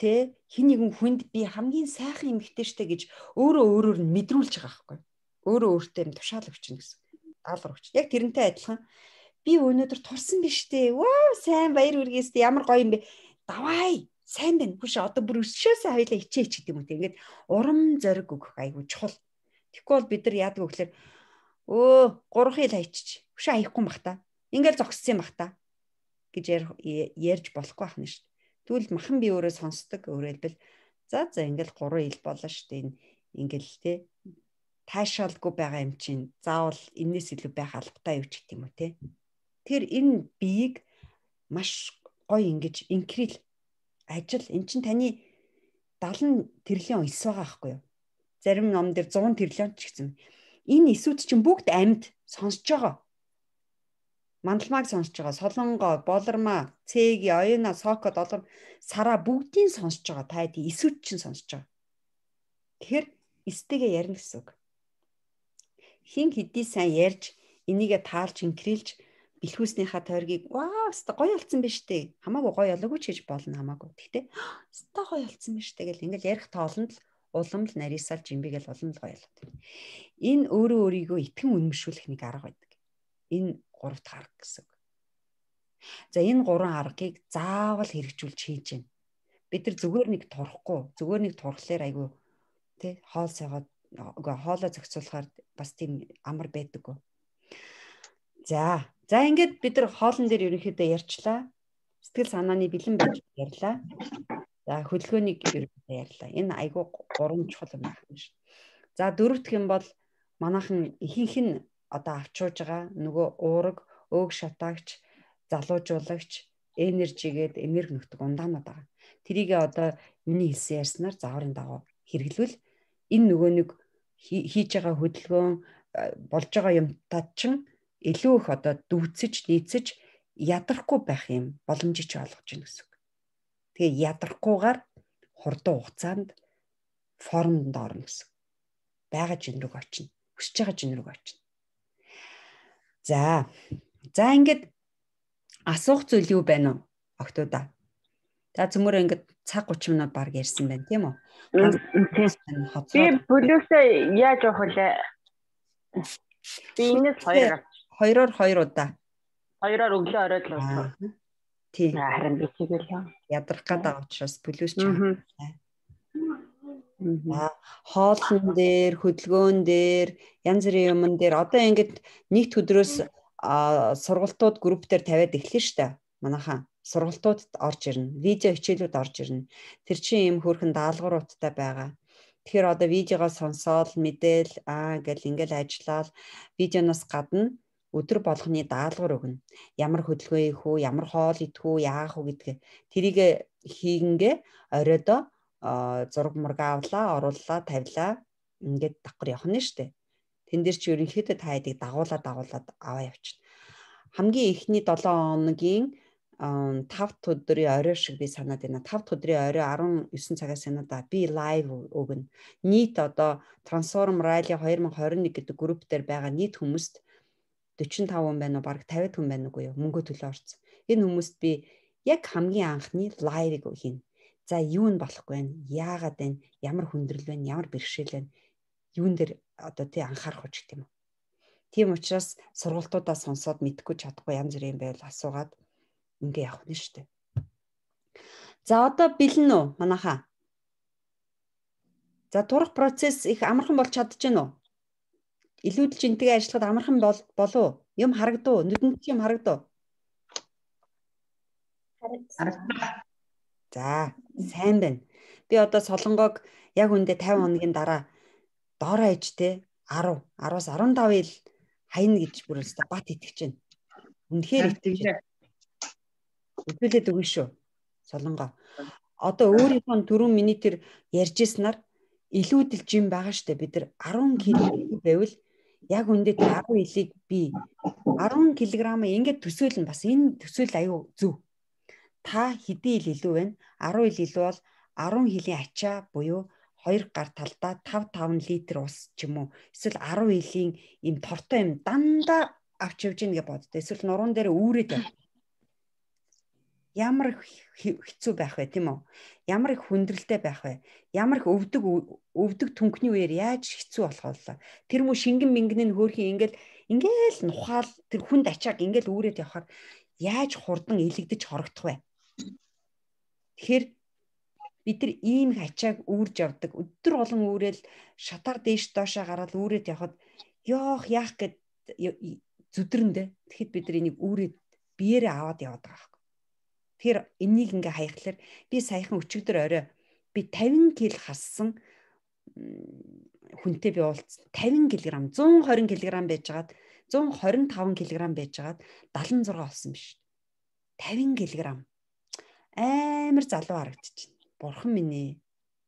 хүнд би хамгийн сайхан эмэгтэй штэ гэж өөрөөр нь мэдрүүлж байгаа байхгүй. Өөрөө өөртөө юм тушаал өгч гин гэсэн. Даалгар өгч. Яг тэрнтэй адилхан би өнөөдөр турсан биш үү? Вау, сайн баяр үргээс ямар гоё юм бэ? Давай, сайн байна. Бүш одоо бүр өсчөөсөө хоёлаа хичээч гэдэг юм үү. Ингээд урам зориг өгөх айгуу чухал. Тэгэхгүй бол бид нар яадаг вэ гэхээр 3 хил хайчих. Бүш аяхгүй бах та. Ингээл зогссон юм бах та гэж ярьж болохгүй байна шүү дээ. Тэгвэл махан би өөрөө сонсдог. Өөрөөр хэлбэл за ингээл 3 хил болно шүү дээ. Ингээл те таашаалгүй байгаа юм чинь заавал энэс илүү байх албатай юу ч гэдэг юм уу те. Тэр энэ биеийг маш гоё ингэж инкрил ажил эн чинь таны 70 тэрлэн эс байгаа байхгүй юу? Зарим ном дээр 100 тэрлэн ч гэсэн. Энэ эсүүд чинь бүгд амьд сонсож байгаа. Мандалмаг сонсож байгаа, солонгоо, болормаа, цэги, оюуна, соко, долгор, сараа бүгдийг сонсож байгаа. Та эд эсүүд чинь сонсож байгаа. Тэгэхээр эстэйгээ ярина гэсэн үг. Хин хэдий сайн ярьж, энийгээ таалж, инкрилж бэлхүүснийхаа тойргийг вау, өстой гоё болсон биз дээ. Хамаагүй гоё олоогүй ч гэж болно хамаагүй. Гэхдээ өстой гоё болсон биз дээ гэл ингээл ярих тоолонд л улам л нарийсаал жимбигээл улам л гоё болоод. Энэ өөрийгөө итгэн үнэмшүүлэх нэг арга байдаг. Энэ 3 дахь арга гэсэн үг. За энэ 3 аргыг заавал хэрэгжүүлж хийж гэн. Бид нар зүгээр нэг турахгүй, зүгээр нэг турхлаар айгүй тий хоол сойгоод хоолоо зохицуулахаар бас тийм амар байдаггүй. За ингээд бид нар хоолн дээр ерөнхийдөө ярьчлаа. Сэтгэл санааны бэлэн байж ярьлаа. За хөдөлгөөнийг ерөнхийдөө ярьлаа. Энэ айгүй 3 чухал юм байна шүү. За 4 дахь юм бол манайхан ихэнх нь одоо авчууж байгаа нөгөө уураг, өг шатаагч, залуужуулагч, энержигээд энерги нөхдөг ундаанууд байгаа. Тэрийг одоо миний хэлсэн ярьснаар зааврын дагуу хэрэглүүл энэ нөгөө нэг хийж байгаа хөдөлгөөн болж байгаа юмтай чинь илүү их одоо дүүцэж, нийцэж ядрахгүй байх юм боломжийг олгож гин гэсэн үг. Тэгээ ядрахгүйгээр хурдан хугацаанд формонд орно гэсэн. Байгаа жин рүү очино. Хүсэж байгаа жин рүү очино. За ингээд асуух зүйл юу байна уу охтуудаа? За цөмөр ингээд цаг 30 минут баг ярьсан байна тийм үү? Би плюсээ яаж явах вэ? Би энэс 2-оор 2 удаа. 2-оор өглөө оройд л уучих. Тийм. Харин би тэгэл ядрах гэдэг учраас плюс ч юм. Хоолн дээр, хөдөлгөөн дээр, янз бүрийн юмн дээр одоо ингээд нийт өдрөөс сургалтууд группээр тавиад эхлэв штэ. Манайхаа сургалтуудад орж ирнэ. Видео хичээлүүд орж ирнэ. Тэр чинь ийм хөөрхөн даалгавруудтай байгаа. Тэгэхээр одоо видеогоо сонсоод мэдээл гэл ингээл ажиллаад видеоноос гадна өдөр болгоны даалгавар өгнө. Ямар хөдөлгөөн хийх үү, ямар хоол идэх үү, яах үү гэдгээ. Тэрийг хийгэнгээ оройдоо зураг мураг авлаа, орууллаа, тавилаа. Ингээд давхар явах нь штэ. Тэн дээр чи ерөнхийдөө та хэдийг дагуулад аваа явчихна. Хамгийн эхний 7 хоногийн 5 өдрийн орой шиг би санаад байна. 5 өдрийн орой 19 цагаас санаадаа би лайв өгнө. Нийт одоо Transform Rally 2021 гэдэг групп дээр байгаа нийт хүмүүст 45 хүн байна уу, бараг 50 хүн байна уу мөнгө төлөө орсон. Энэ хүмүүст би яг хамгийн анхны лайвыг хийнэ. За юу нь болохгүй вэ? Яагаад вэ? Ямар хүндрэл вэ? Ямар бэрхшээл вэ? Юун дээр одоо тий анхаарах гэж тийм үү. Тийм учраас сургалтуудаа сонсоод мэдхгүй чадахгүй янз бүрийн байвал асуугаад ингээ явах нь шүү дээ. За одоо бэлэн үү манайхаа? За турах процесс их амархан болж чадчихэв үү? Илүүдэлж энтэйгээ ажиллахад амархан болов? Юм харагдав? Нүдэнд юм харагдав? Харагдав. За сайн байна. Би одоо Солонгог яг үндэ 50 хоногийн дараа доороо ижтэй 10-аас 15 ил хайна гэж бүр өстө бат итгэж байна. Үнэхээр итгэж байна. Өдөлөд өгнө шүү. Солонгоо. Одоо өөрийнхөө 4 минутээр ярьжсэнаар илүүдэлж юм байгаа штэ. Бид нар 10 кг байвал яг үндэ 10 илийг би 10 кг ингээд төсөөлнө. Бас энэ төсөөл аюу зөв. Та хэдийн ил илүү байна? 10 ил илүү бол 10 хилийн ачаа буюу 2 гар талдаа 5 литр ус ч юм уу. Эсвэл 10 илийн ийм тортой юм дандаа авч явж гин гэж боддоо. Эсвэл нуруунд дээр үүрээд явах. Ямар хэцүү байх вэ тийм үү? Ямар их хүндрэлтэй байх вэ? Ямар их өвдөг түнхний үеэр яаж хэцүү болох вэ? Тэр мө шингэн мингэн хөөрхийн ингээл нухаал тэр хүнд ачааг ингээл үүрээд явахаар яаж хурдан илэгдэж хорогдох вэ? Тэгэхээр бид нар ийм ачааг үүрж явдаг. Өдөр олон үүрэл шатаар дээш доошоо гараад үүрээд явхад яах гэд зүдрэндээ. Тэгэхэд бид нар энийг үүрээд биеэрээ аваад яваад байгаа. Тэгэхээр энийг ингээ хаяхлаар би саяхан өчигдөр орой би 50 кг хассан хүнтэй би уулзсан. 50 кг, 120 кг байжгаад 125 кг байжгаад 76 болсон биш. 50 кг. Амар залуу харагдчих. Бурхан минь ээ.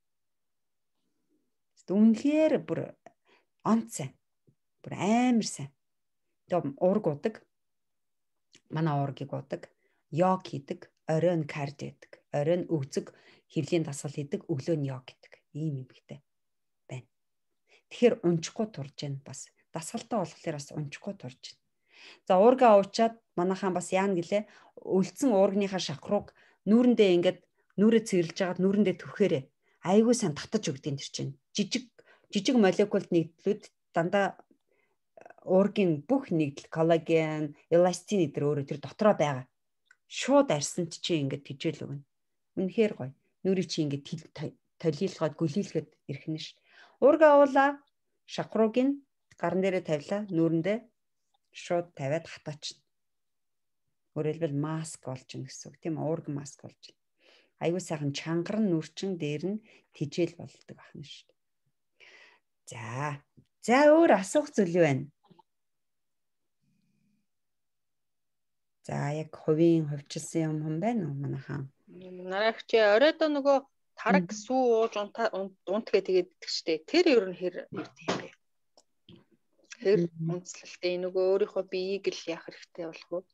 Үнэхээр бүр онц сайн. Бүр амар сайн. Тэгээ уург удаг. Манай уургийг удаг. Йог хийдэг. Оройн кардио хийдэг. Оройн өгзөг хөвлийн дасгал хийдэг. Өглөө нь йог хийдэг. Ийм юмхтэй байна. Тэгэхээр унчихгүй турж байна бас. Дасгалтай болохоор бас унчихгүй турж байна. За уургаа уучаад манайхаа бас яана гэлээ. Өлдсөн уургийнхаа шахрууг нүүрэндээ ингээд нүрээ цэвэрлж агаад нүүрэндээ түхээрээ айгүй сайн татаж өгдөг тэр чинь. Жижиг молекулд нэгдлүүд дандаа уургийн бүх нэгдэл коллаген, эластин эдэр өөрөө тэр дотроо байгаа. Шууд арсанд чи ингээд тижэл өгнө. Үнэхээр гоё. Нүрийг чи ингээд толийлгоод гөлийлгээд ирэх нь ш. Уургаа уулаа, шахрууг нь гарн дээрээ тавилаа, нүүрэндээ шууд тавиад хатаачна. Өөрөлдвөл маск болж гин гэсэн үг тийм уург маск болж гин. Аюу сайхан чангарн нүрчин дээр нь тижэл болдог байна шүү дээ. За өөр асуух зүйл юу байна? За яг хувьчилсан юм байна уу манайхаа? Нараагч оройдоо нөгөө тараг сүү ууж унтгээ тэгээд идэх штэ. Тэр ер нь хэр ирд юм бэ? Тэр үндэслэлтэй нөгөө өөрийнхөө биеийг л яах хэрэгтэй болох уу?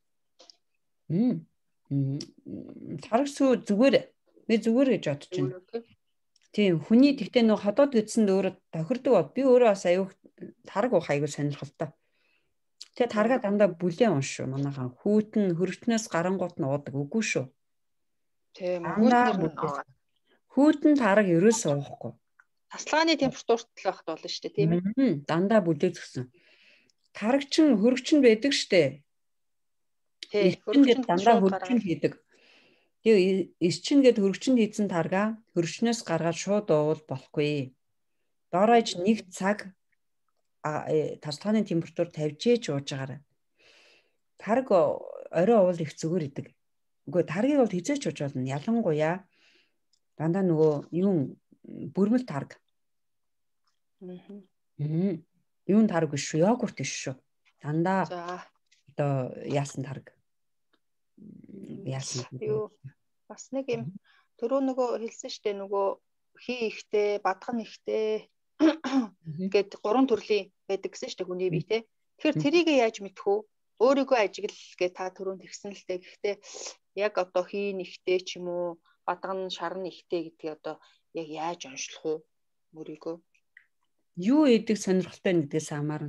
Тараг сүү зүгээр гэж бодож байна. Тийм хүний тэгтээ нөгөө ходоод үтсэнд өөрөө тохирдог. Би өөрөө бас аюу тараг уух аюу сонирхолтой. Тэгээ таргаа дандаа бүлээн унш шүү. Манайхаа хүүтэн хөргөчнөөс гарангуут нь уудаг үгүй шүү. Тийм хүүтэн тараг ерөөсөө уухгүй. Тасалгааны температурт л байхд болно шүү дээ, тийм ээ. Дандаа бүлээгдсэн. Тараг чин хөргөчн байдаг шүү дээ. Тийм, хөргөчн дандаа хөргөчн хийдэг. Тэгээ эсчин гээд хөргөчн хийсэн таргаа хөргөчнөөс гаргаад шууд уувал болохгүй. Дооройж 1 цаг тасалгааны температур 50 ууж байгаарай. Тараг орой уул их зүгээр идэг. Үгүй таргийг бол хизээч ууж болно. Ялангуяа дандаа нөгөө юм бүрмэл тараг. Юун тараг биш шүү, йогурт биш шүү. Дандаа одоо яасан тараг. Яасан. Бас нэг юм түрүү нөгөө хэлсэн штэ нөгөө хий ихтэй, бадхан ихтэй гэд 3 төрлийн байдаг гэсэн штэ хүний бие те. Тэгэхээр тэрийг яаж мэдэх вэ? Өөрийгөө ажиглал гэ та түрүүнд тэгсэн л те. Гэхдээ яг одоо хий нэгтэй ч юм уу, бадган шарн нэгтэй гэдгийг одоо яг яаж онцлох вэ? Өөрийгөө юу идэх сонирхолтой нэгдээс хамаарна.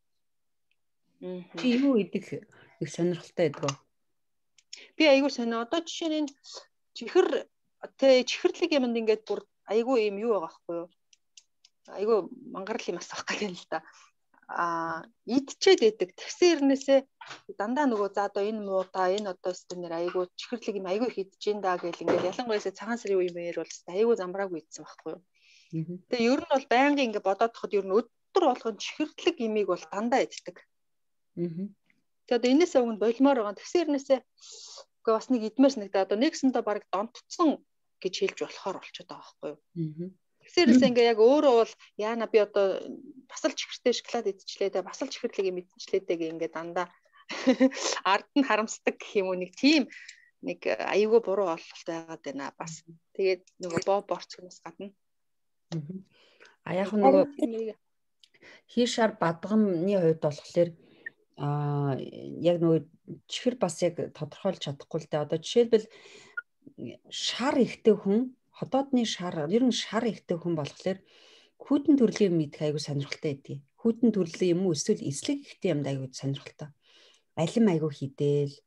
Чи юу идэх их сонирхолтой байдаг вэ? Би айгүй сонио. Одоо жишээ нь чихэрлэг юмд ингээд бүр айгүй юм юу байгаа байхгүй юу? Айгүй мангарл юм асах гэх юм л да. Идчихэд идэг. Тэгсэн хэрнээсээ дандаа нөгөө за одоо энэ муудаа энэ одоо стенэр айгүй чихэрлэг юм айгүй их идэж ин даа гэл ингээд ялангуяа цагаан сарын үе мээр бол айгүй замбраагүй идсэн байхгүй юу? Тэгээ ер нь бол байнгын ингээд бодоод тахад ер нь өдөр болгон чихэрлэг имийг бол дандаа иддэг. Тэгээд энээсээ өгөнд болмоор байгаа. Тэгсэн хэрнээсээ үгүй бас нэг идмээр санагдаа. Одоо нэгсэндээ баг донтцсон гэж хэлж болохоор болчиход байгаа байхгүй юу? Тэгсээрээс ингээ яг өөрөө бол яана би одоо басал чихэртэй шоколад идчихлээ дээ, басал чихэрлэг юм идчихлээ дээ гэх ингээ дандаа ард нь харамсдаг гэх юм уу нэг тийм нэг аюулгүй буруу ойлголт байгаад байна бас. Тэгээд нөгөө боо борцгоноос гадна. Яг нөгөө хийшар бадгамны хувьд болохоор яг нөгөө чихэр бас яг тодорхойлж чадахгүй л дээ. Одоо жишээлбэл шар ихтэй хүн, ходоодны шар, ер нь шар ихтэй хүн болохоор хүүтэн төрлийн мэдэх аягүй сонирхолтой байдгийг. Хүүтэн төрлийн юм уу эсвэл эслэг ихтэй юмд аягүй сонирхолтой. Алим аягүй хийдээл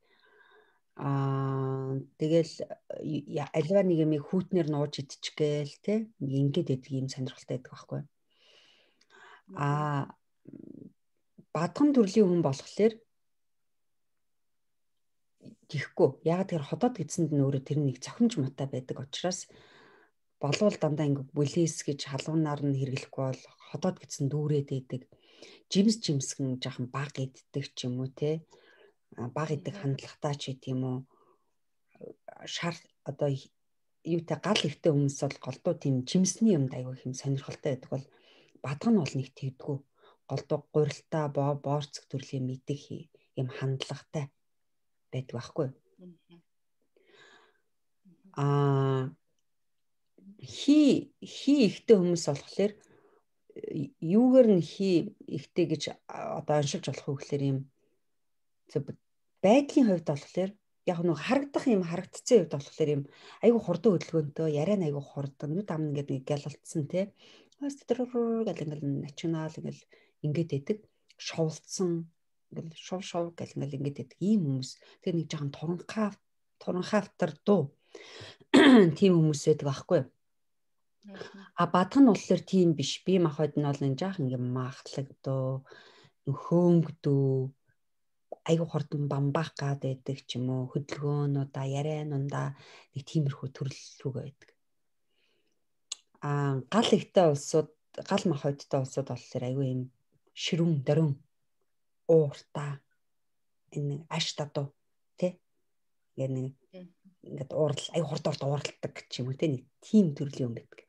тэгэл альва нэг юм хүүтнэр нууж идчихгээл те ингээд байдаг юм сонирхолтой байдаг байхгүй. Бадхан төрлийн хүн болохоор тийхгүй. Яг тэр ходоод гидсэнд нь өөрөө тэр нэг цохимж муутай байдаг учраас болвол дандаа ингэ бүлээс гэж халуунаар нь хэрэглэхгүй бол ходоод гидсэн дүүрээд байдаг. Жимсгэн жоохон баг иддэг ч юм уу те. Баг иддэг хандлагатай ч гэдэм үү. Шар одоо юутай гал ихтэй хүмүүс бол голдуу тийм жимсний юмд аягүй хэм сонирхолтой байдаг бол бадган бол нэг тэгдэггүй. Голдуу гурилтаа боорцог төрлийн мэдэх юм хандлагатай байдаг байхгүй. Хий ихтэй хүмүүс болохоор юугаар нь хий ихтэй гэж одоо оншилж болох вэ гэхээр юм байдлын хувьд болохоор яг нэг харагдах юм харагдцсан хувьд болохоор юм айгүй хурдан хөдөлгөөнтэй яриа айгүй хурдан нүд ам ингээд гялалтсан тий. Гэл ингээл начинал ингээл ингээд байдаг шовлцсон ингээл шов гэл ингээл ингээд байдаг ийм хүмүүс тэр нэг жоохон туранхаавтар дуу тийм хүмүүс байдаг байхгүй. Бадхан нь болохоор тийм биш. Би махад нь бол энэ жаахан ингээ махлагдөө, хөөнгдөө, айгу хурдан бамбаах гад байдаг ч юм уу, хөдөлгөөнүүдаа, яриануудаа нэг тиймэрхүү төрөл рүүгээ байдаг. Гал ихтэй улсууд, гал махадтай улсууд болохоор айгу юм ширүүн, дөрөн, ууртаа, энэ аш татуу, тий? Ингээд уурал, айгу хурдан ууралдаг ч юм уу, тий? Нэг тийм төрлийн юм байдаг.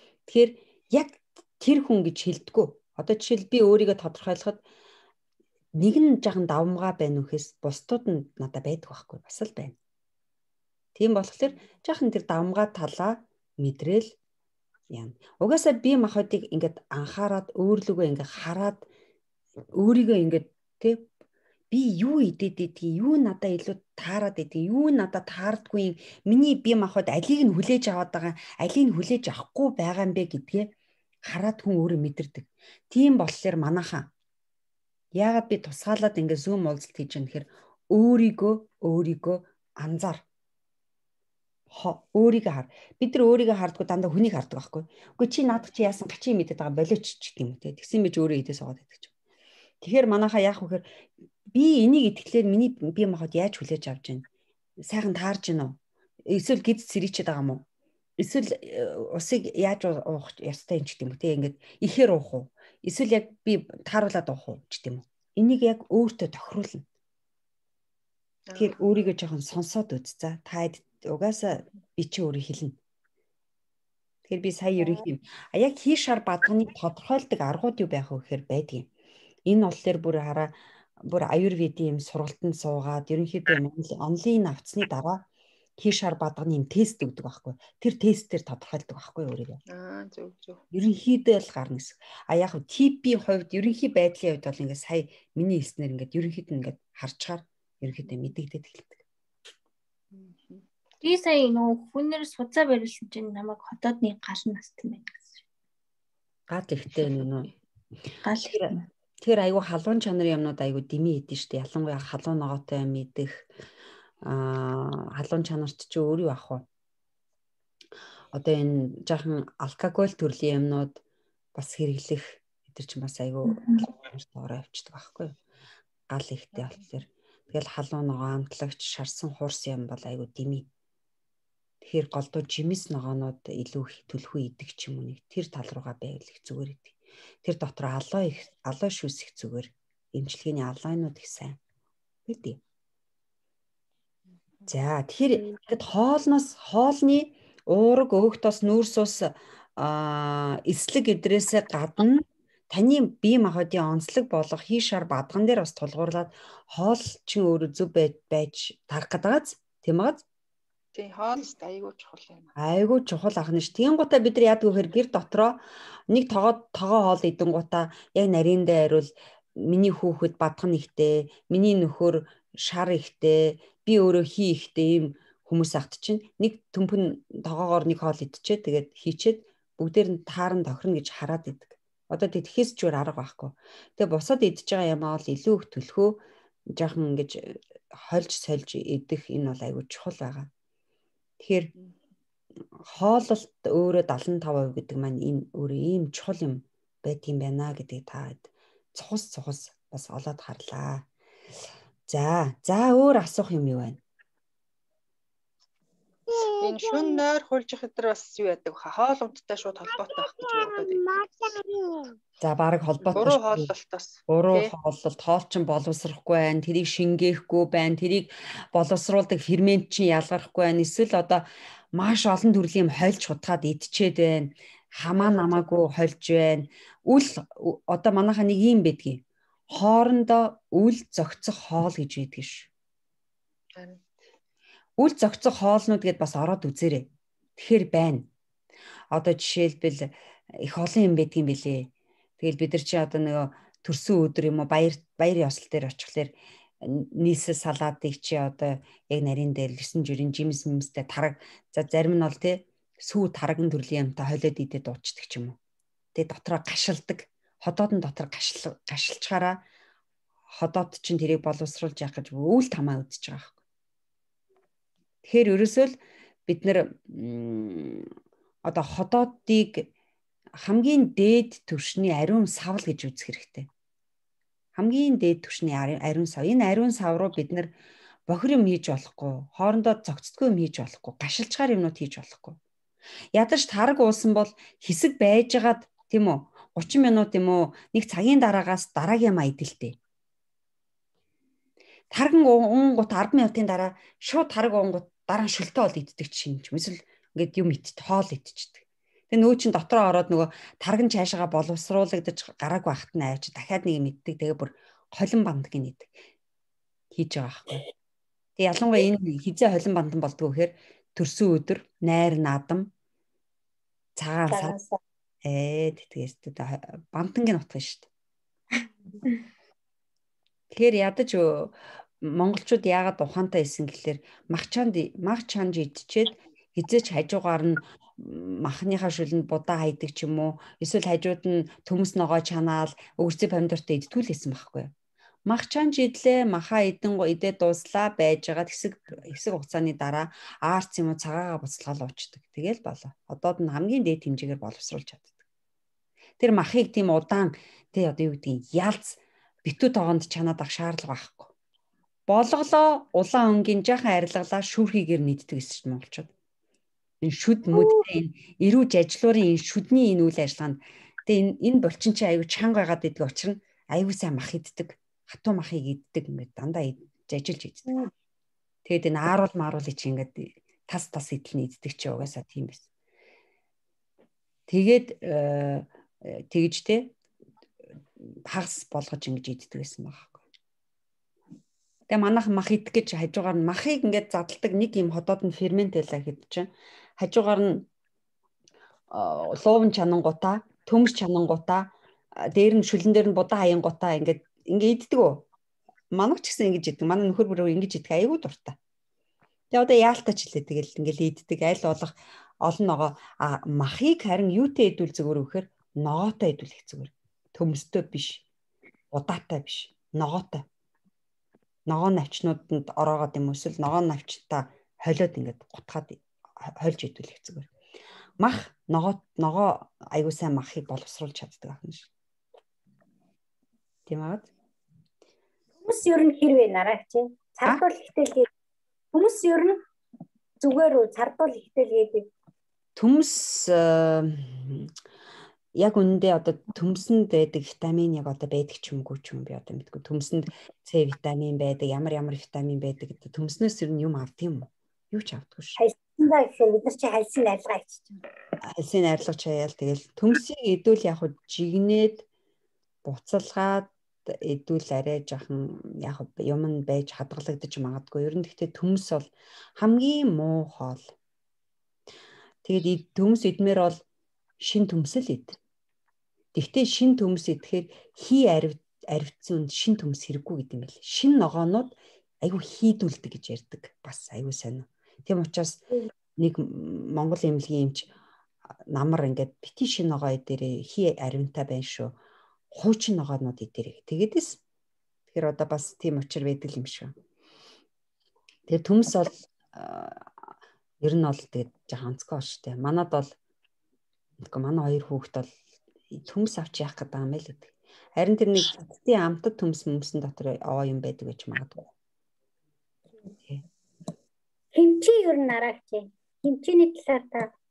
Тэгэхээр яг тэр хүн гэж хэлдэггүй. Одоо жишээл би өөрийгөө тодорхойлоход нэг нь жаахан давмгаа байна үхээс бусдууд нь надад байдаг байхгүй бас л байна. Тийм болохоор жаахан тэр давмгаа талаа мэдрээл яа. Угаасаа би махбодыг ингээд анхаарад өөрлөгөө ингээд хараад өөрийгөө ингээд тий би юу идэд идэх, юу надад илүү таарад идэх, юу надад таардгүй, миний бие махбод алийг нь хүлээж аваад байгаа, алийг нь хүлээж авахгүй байгаа юм бэ гэдгээ хараад хүн өөрөө мэдэрдэг. Тийм болохоор манайхаа яагаад би тусгаалаад ингээ зүүм уулзалт хийж байгаа нэхэр өөрийгөө анзаар. Өөрийгөө хар. Бид нар өөрийгөө хардггүй дандаа хүнийг хардаг байхгүй. Үгүй чи наадах чи яасан гачи мэдээд байгаа болооч ч гэх юм те. Тэгсэн мэж өөрөө идээс суугаад байдаг ч. Тэгэхээр манайхаа яах вэ гэхээр би энийг итгэлээр миний бие махбод яаж хүлээж авч байна? Сайхан таарж гинөө? Эсвэл гид сэрийчээд байгаа юм уу? Эсвэл усыг яаж уух ёстой юм ч гэдэм үү те. Ингээд ихээр уух уу? Эсвэл яг би тааруулаад уух уу ч гэдэм үү? Энийг яг өөртөө тохируулна. Тэгэхээр өөрийгөө жоохон сонсоод үз за. Та угаасаа би чи өөрөө хэлнэ. Тэгэхээр би сая ерөнхий яг хийшар бадганы тодорхойлдог аргууд юу байх вэ гэхээр байдгийг. Энэ болохоор бүр аюрведийн юм сургалтанд суугаад ерөнхийдөө онлайн авцсны дараа хийшар бадганы юм тест өгдөг байхгүй. Тэр тестээр тодорхойлдог байхгүй өөрийгөө. Зөв. Ерөнхийдөө л гарна гэсэн. Яг типийн хувьд ерөнхий байдлын хувьд бол ингээд сая миний хэлснээр ингээд ерөнхийдөө ингээд харчаар ерөнхийдөө мэдэгдээд эхэлдэг. Би сая нөгөө хүнээр суцаа барилсан чинь намайг хотоодны гал настсан байна гэсэн. Гал ихтэй нөө. Гал их. Тэр айгүй халуун чанарын юмнууд айгүй дэмий идэв штэ. Ялангуяа халуун ногоотой юм идэх халуун чанарт чи өөр юу ах вэ? Одоо энэ жаахан алкогол төрлийн юмнууд бас хэрэглэх тэр чинь бас айгүй ороо авчдаг байхгүй юу? Гал ихтэй болохоор тэгэл халуун ногоо амтлагч шарсан хуурс юм бол айгүй дэмий. Тэгэхээр голдуу жимс ногоонууд илүү их төлхөө идэг ч юм уу нэг тэр тал руугаа байвал их зүгээр идэг. Тэр дотор алой шүүс их зүгээр. Эмчилгээний алойнууд их сайн. Үгүй. За тэгэхээр хоолны уураг өөхтөөс нүүрс ус эслэг эдрээсээ гадна таны бие махбодын онцлог болох хийшар бадган дээр бас тулгуурлаад хоол чин өөрөө зөв байж тарах гэдэг тийм үү? Тийм хоолст айгүй чухал юм. Айгүй чухал ахна ш. Тийм гутаа бид нар яадаг вэхээр гэр дотроо нэг тогоо хоол идэн гутаа яг нариндаа хариул миний хүүхэд бадган ихтэй, миний нөхөр шар ихтэй, би өөрөө хий ихтэй ийм хүмүүс ахт чинь нэг төмпөн тогоогоор нэг хоол идчихээ тэгээд хийчээд бүгдээр нь тааран тохирно гэж хараад идэг. Одоо тэгэхээс ч өөр арга байхгүй. Тэгээ бусад идж байгаа юмаа бол илүү их төлхөө жоохон ингэж сольж идэх энэ бол айгүй чухал байгаа. Тэгэхээр хооллолт өөрөө 75% гэдэг маань энэ өөрөө ийм чухал юм байдгийм байна гэдгийг та цухас бас олоод харлаа. За өөр асуух юм юу байна? Энэ шүн нойр хулж их өдр бас юу яадаг вэ? Хоол унттай шууд холбоотой байх гэж бодоод байна. За баг холбоотой. Буруу хооллолтоос. Буруу хооллолт хоол чинь боловсрохгүй байна. Тэрийг шингээхгүй байна. Тэрийг боловсруулдаг фермент чинь ялгархгүй байна. Эсвэл одоо маш олон төрлийн юм хольж хутгаад идчихэд байна. Хамаа намаагүй хольж байна. Үл одоо манайхаа нэг юм байдгийг. Хоорондоо үл зөгцөх хоол гэж байдаг ш. Үл зөгцөх хоолнууд гэдээ бас ороод үзээрэй. Тэгэхээр байна. Одоо жишээлбэл их олон юм байдаг юм билээ. Тэгэл бид нар чи одоо нөгөө төрсөн өдөр юм уу баяр ёслол дээр очихлаар нийсэл салаадыг чи одоо яг нарийн дээр 9 жирийн жимстэй тараг за зарим нь бол тий сүү тарагн төрлийн юмтай холиод идээд дуучдаг ч юм уу. Тэгээ дотроо гашилдаг. Ходоодн дотор гашилчгаараа ходоод чинь тэрийг боловсруулж яах гэж үйл тамаа үдчихэж байгаа юм. Тэгэхээр ерөөсөө л бид нэр одоо ходоодыг хамгийн дээд түвшний ариун савл гэж үзэх хэрэгтэй. Хамгийн дээд түвшний ариун сав. Энэ ариун сав руу бид нэр бохир юм хийж болохгүй, хоорондоо цогцдгүй юм хийж болохгүй, гашилчгаар юмнууд хийж болохгүй. Ядаж тараг уусан бол хэсэг байжгаад тийм үү 30 минут юм уу нэг цагийн дараагаас дараагийн маа идэлтэй. Тарган уунгут 10 минутын дараа шууд тараг уунгут дараа нь шөлтөө ол иддэг чинь юм. Эсвэл ингээд юм хоол идчихдэг. Тэгээ нөө чин дотроо ороод нөгөө тарган цаашаага боловсруулагдаж гараагүй ахт нь авч дахиад нэг юм иддэг. Тэгээ бүр холин бандгийн нийт хийж байгаа байхгүй. Тэгээ ялангуяа энэ хизээ холин бандан болдгоо гэхээр төрсөн өдөр найр наадам цагаан сар тэгээс бантангийн утга шүү дээ. Тэгэхээр ядаж монголчууд яагаад ухаантай исэн гэхэлэр мах чанж идчихэд хизээч хажуугаар нь махныхаа шүлэнд будаа хайдаг ч юм уу эсвэл хажууд нь төмс ногоо чанаал өвөрцөг помидортой идтүүлсэн байхгүй. Мах чанж идлээ махаа идээд дууслаа байж байгаа хэсэг хугацааны дараа аарц юм уу цагаагаа буцалгаал уучдаг. Тэгэл болоо. Одоод нь хамгийн дээд хэмжээгээр боловсруулж чаддаг. Тэр махыг тийм удаан одоо юу гэдгийг ялц битүү тоогонд чанаад ах шаардлага байхгүй. Болголоо улаан өнгийн жаахан арилгалаа шүүрхийгээр нийддэг гэсэн чинь монголчууд. Энэ шүд мүдтэй энэ эрүүж ажлуурын энэ шүдний энэ үйл ажиллагаанд тэгээ энэ булчин чи аюу чанга байгаад идэх учраас аюу сайн мах иддэг. Хатуу махыг иддэг ингээд дандаа ажиллаж иддэг. Тэгээд энэ ааруул мааруулыг чи ингээд тас идэлний иддэг чи угаасаа тийм байсан. Тэгээд тэгж те хагас болгож ингэж иддэг байсан байгаа. Тэгээ манайх мах идэх гэж хажуугаар нь махыг ингээд задалдаг нэг юм хотоод нь фермент байлаа гэдэг чинь хажуугаар нь луувн чанангуудаа, төмс чанангуудаа, дээр нь шүлэн дээр нь будаа хаянгуудаа ингээд иддэг үү? Манайх ч гэсэн ингэж иддэг. Манай нөхөр бүрөө ингэж иддэг айгүй дуртай. Тэгээ одоо яалтаач лээ тэгэл ингээд иддэг аль болох олон ногоо махыг харин юутэй идвэл зүгээр вэхээр ногоотой идвэл их зүгээр. Төмстэй биш. Удаатай биш. Ногоотой. Ногоо навчнуудад ороогоод юм эсвэл ногоо навчтаа холиод ингээд гутгаад хольж идүүлэх зүгээр. Мах ногоо аюу сайн махыг боловсруулж чаддаг ахна ш. Тийм аа. Хүмүүс ер нь хэрвээ нараач цардуул ихтэй хүмүүс ер нь зүгээр үү цардуул ихтэй гэдэг. Төмс яг үнэндээ одоо төмсөнд байдаг витамин яг одоо байдаг ч юмгүй ч юм би одоо мэдгүй. Төмсөнд С витамин байдаг, ямар витамин байдаг гэдэг төмснөөс ер нь юм авд юм уу? Юу ч авдаггүй шүү. Хайсандаа гэхээр бид нар чи хайсын арилгаа хийчихсэн. Хайсын арилга чаяал тэгэл төмсийг идвэл яг жигнээд буцалгаад идвэл арай жоохон яг юм нь байж хадгалагдаж магадгүй. Ер нь гэхдээ төмс бол хамгийн муу хоол. Тэгээд төмс идмээр бол шин төмсөл ид. Гэхдээ шин төмс идэхээр хий аривцсан шин төмс хэрэггүй гэдэг юм байл. Шин ногоонууд айгүй хийдүүлдэг гэж ярьдаг. Бас айгүй сайн. Тийм учраас нэг Монгол эмнэлгийн эмч намар ингээд бити шин ногоо идэрээ хий аривнтай байна шүү. Хуучин ногоонууд идэрээ. Тэгэдээс тэгэхээр одоо бас тийм учир байдаг юм шүү. Тэгээ төмс бол ер нь бол тэгээд жоохон онцгой шүү дээ. Манад бол манай хоёр хүүхэд бол төмс авч яах гэдэг юм байл гэдэг. Харин тэр нэг цэцгийн амтад төмсөн дотор юм байдаг гэж магадгүй. Хэмчээ ер нь нараач. Хэмчээний талаар та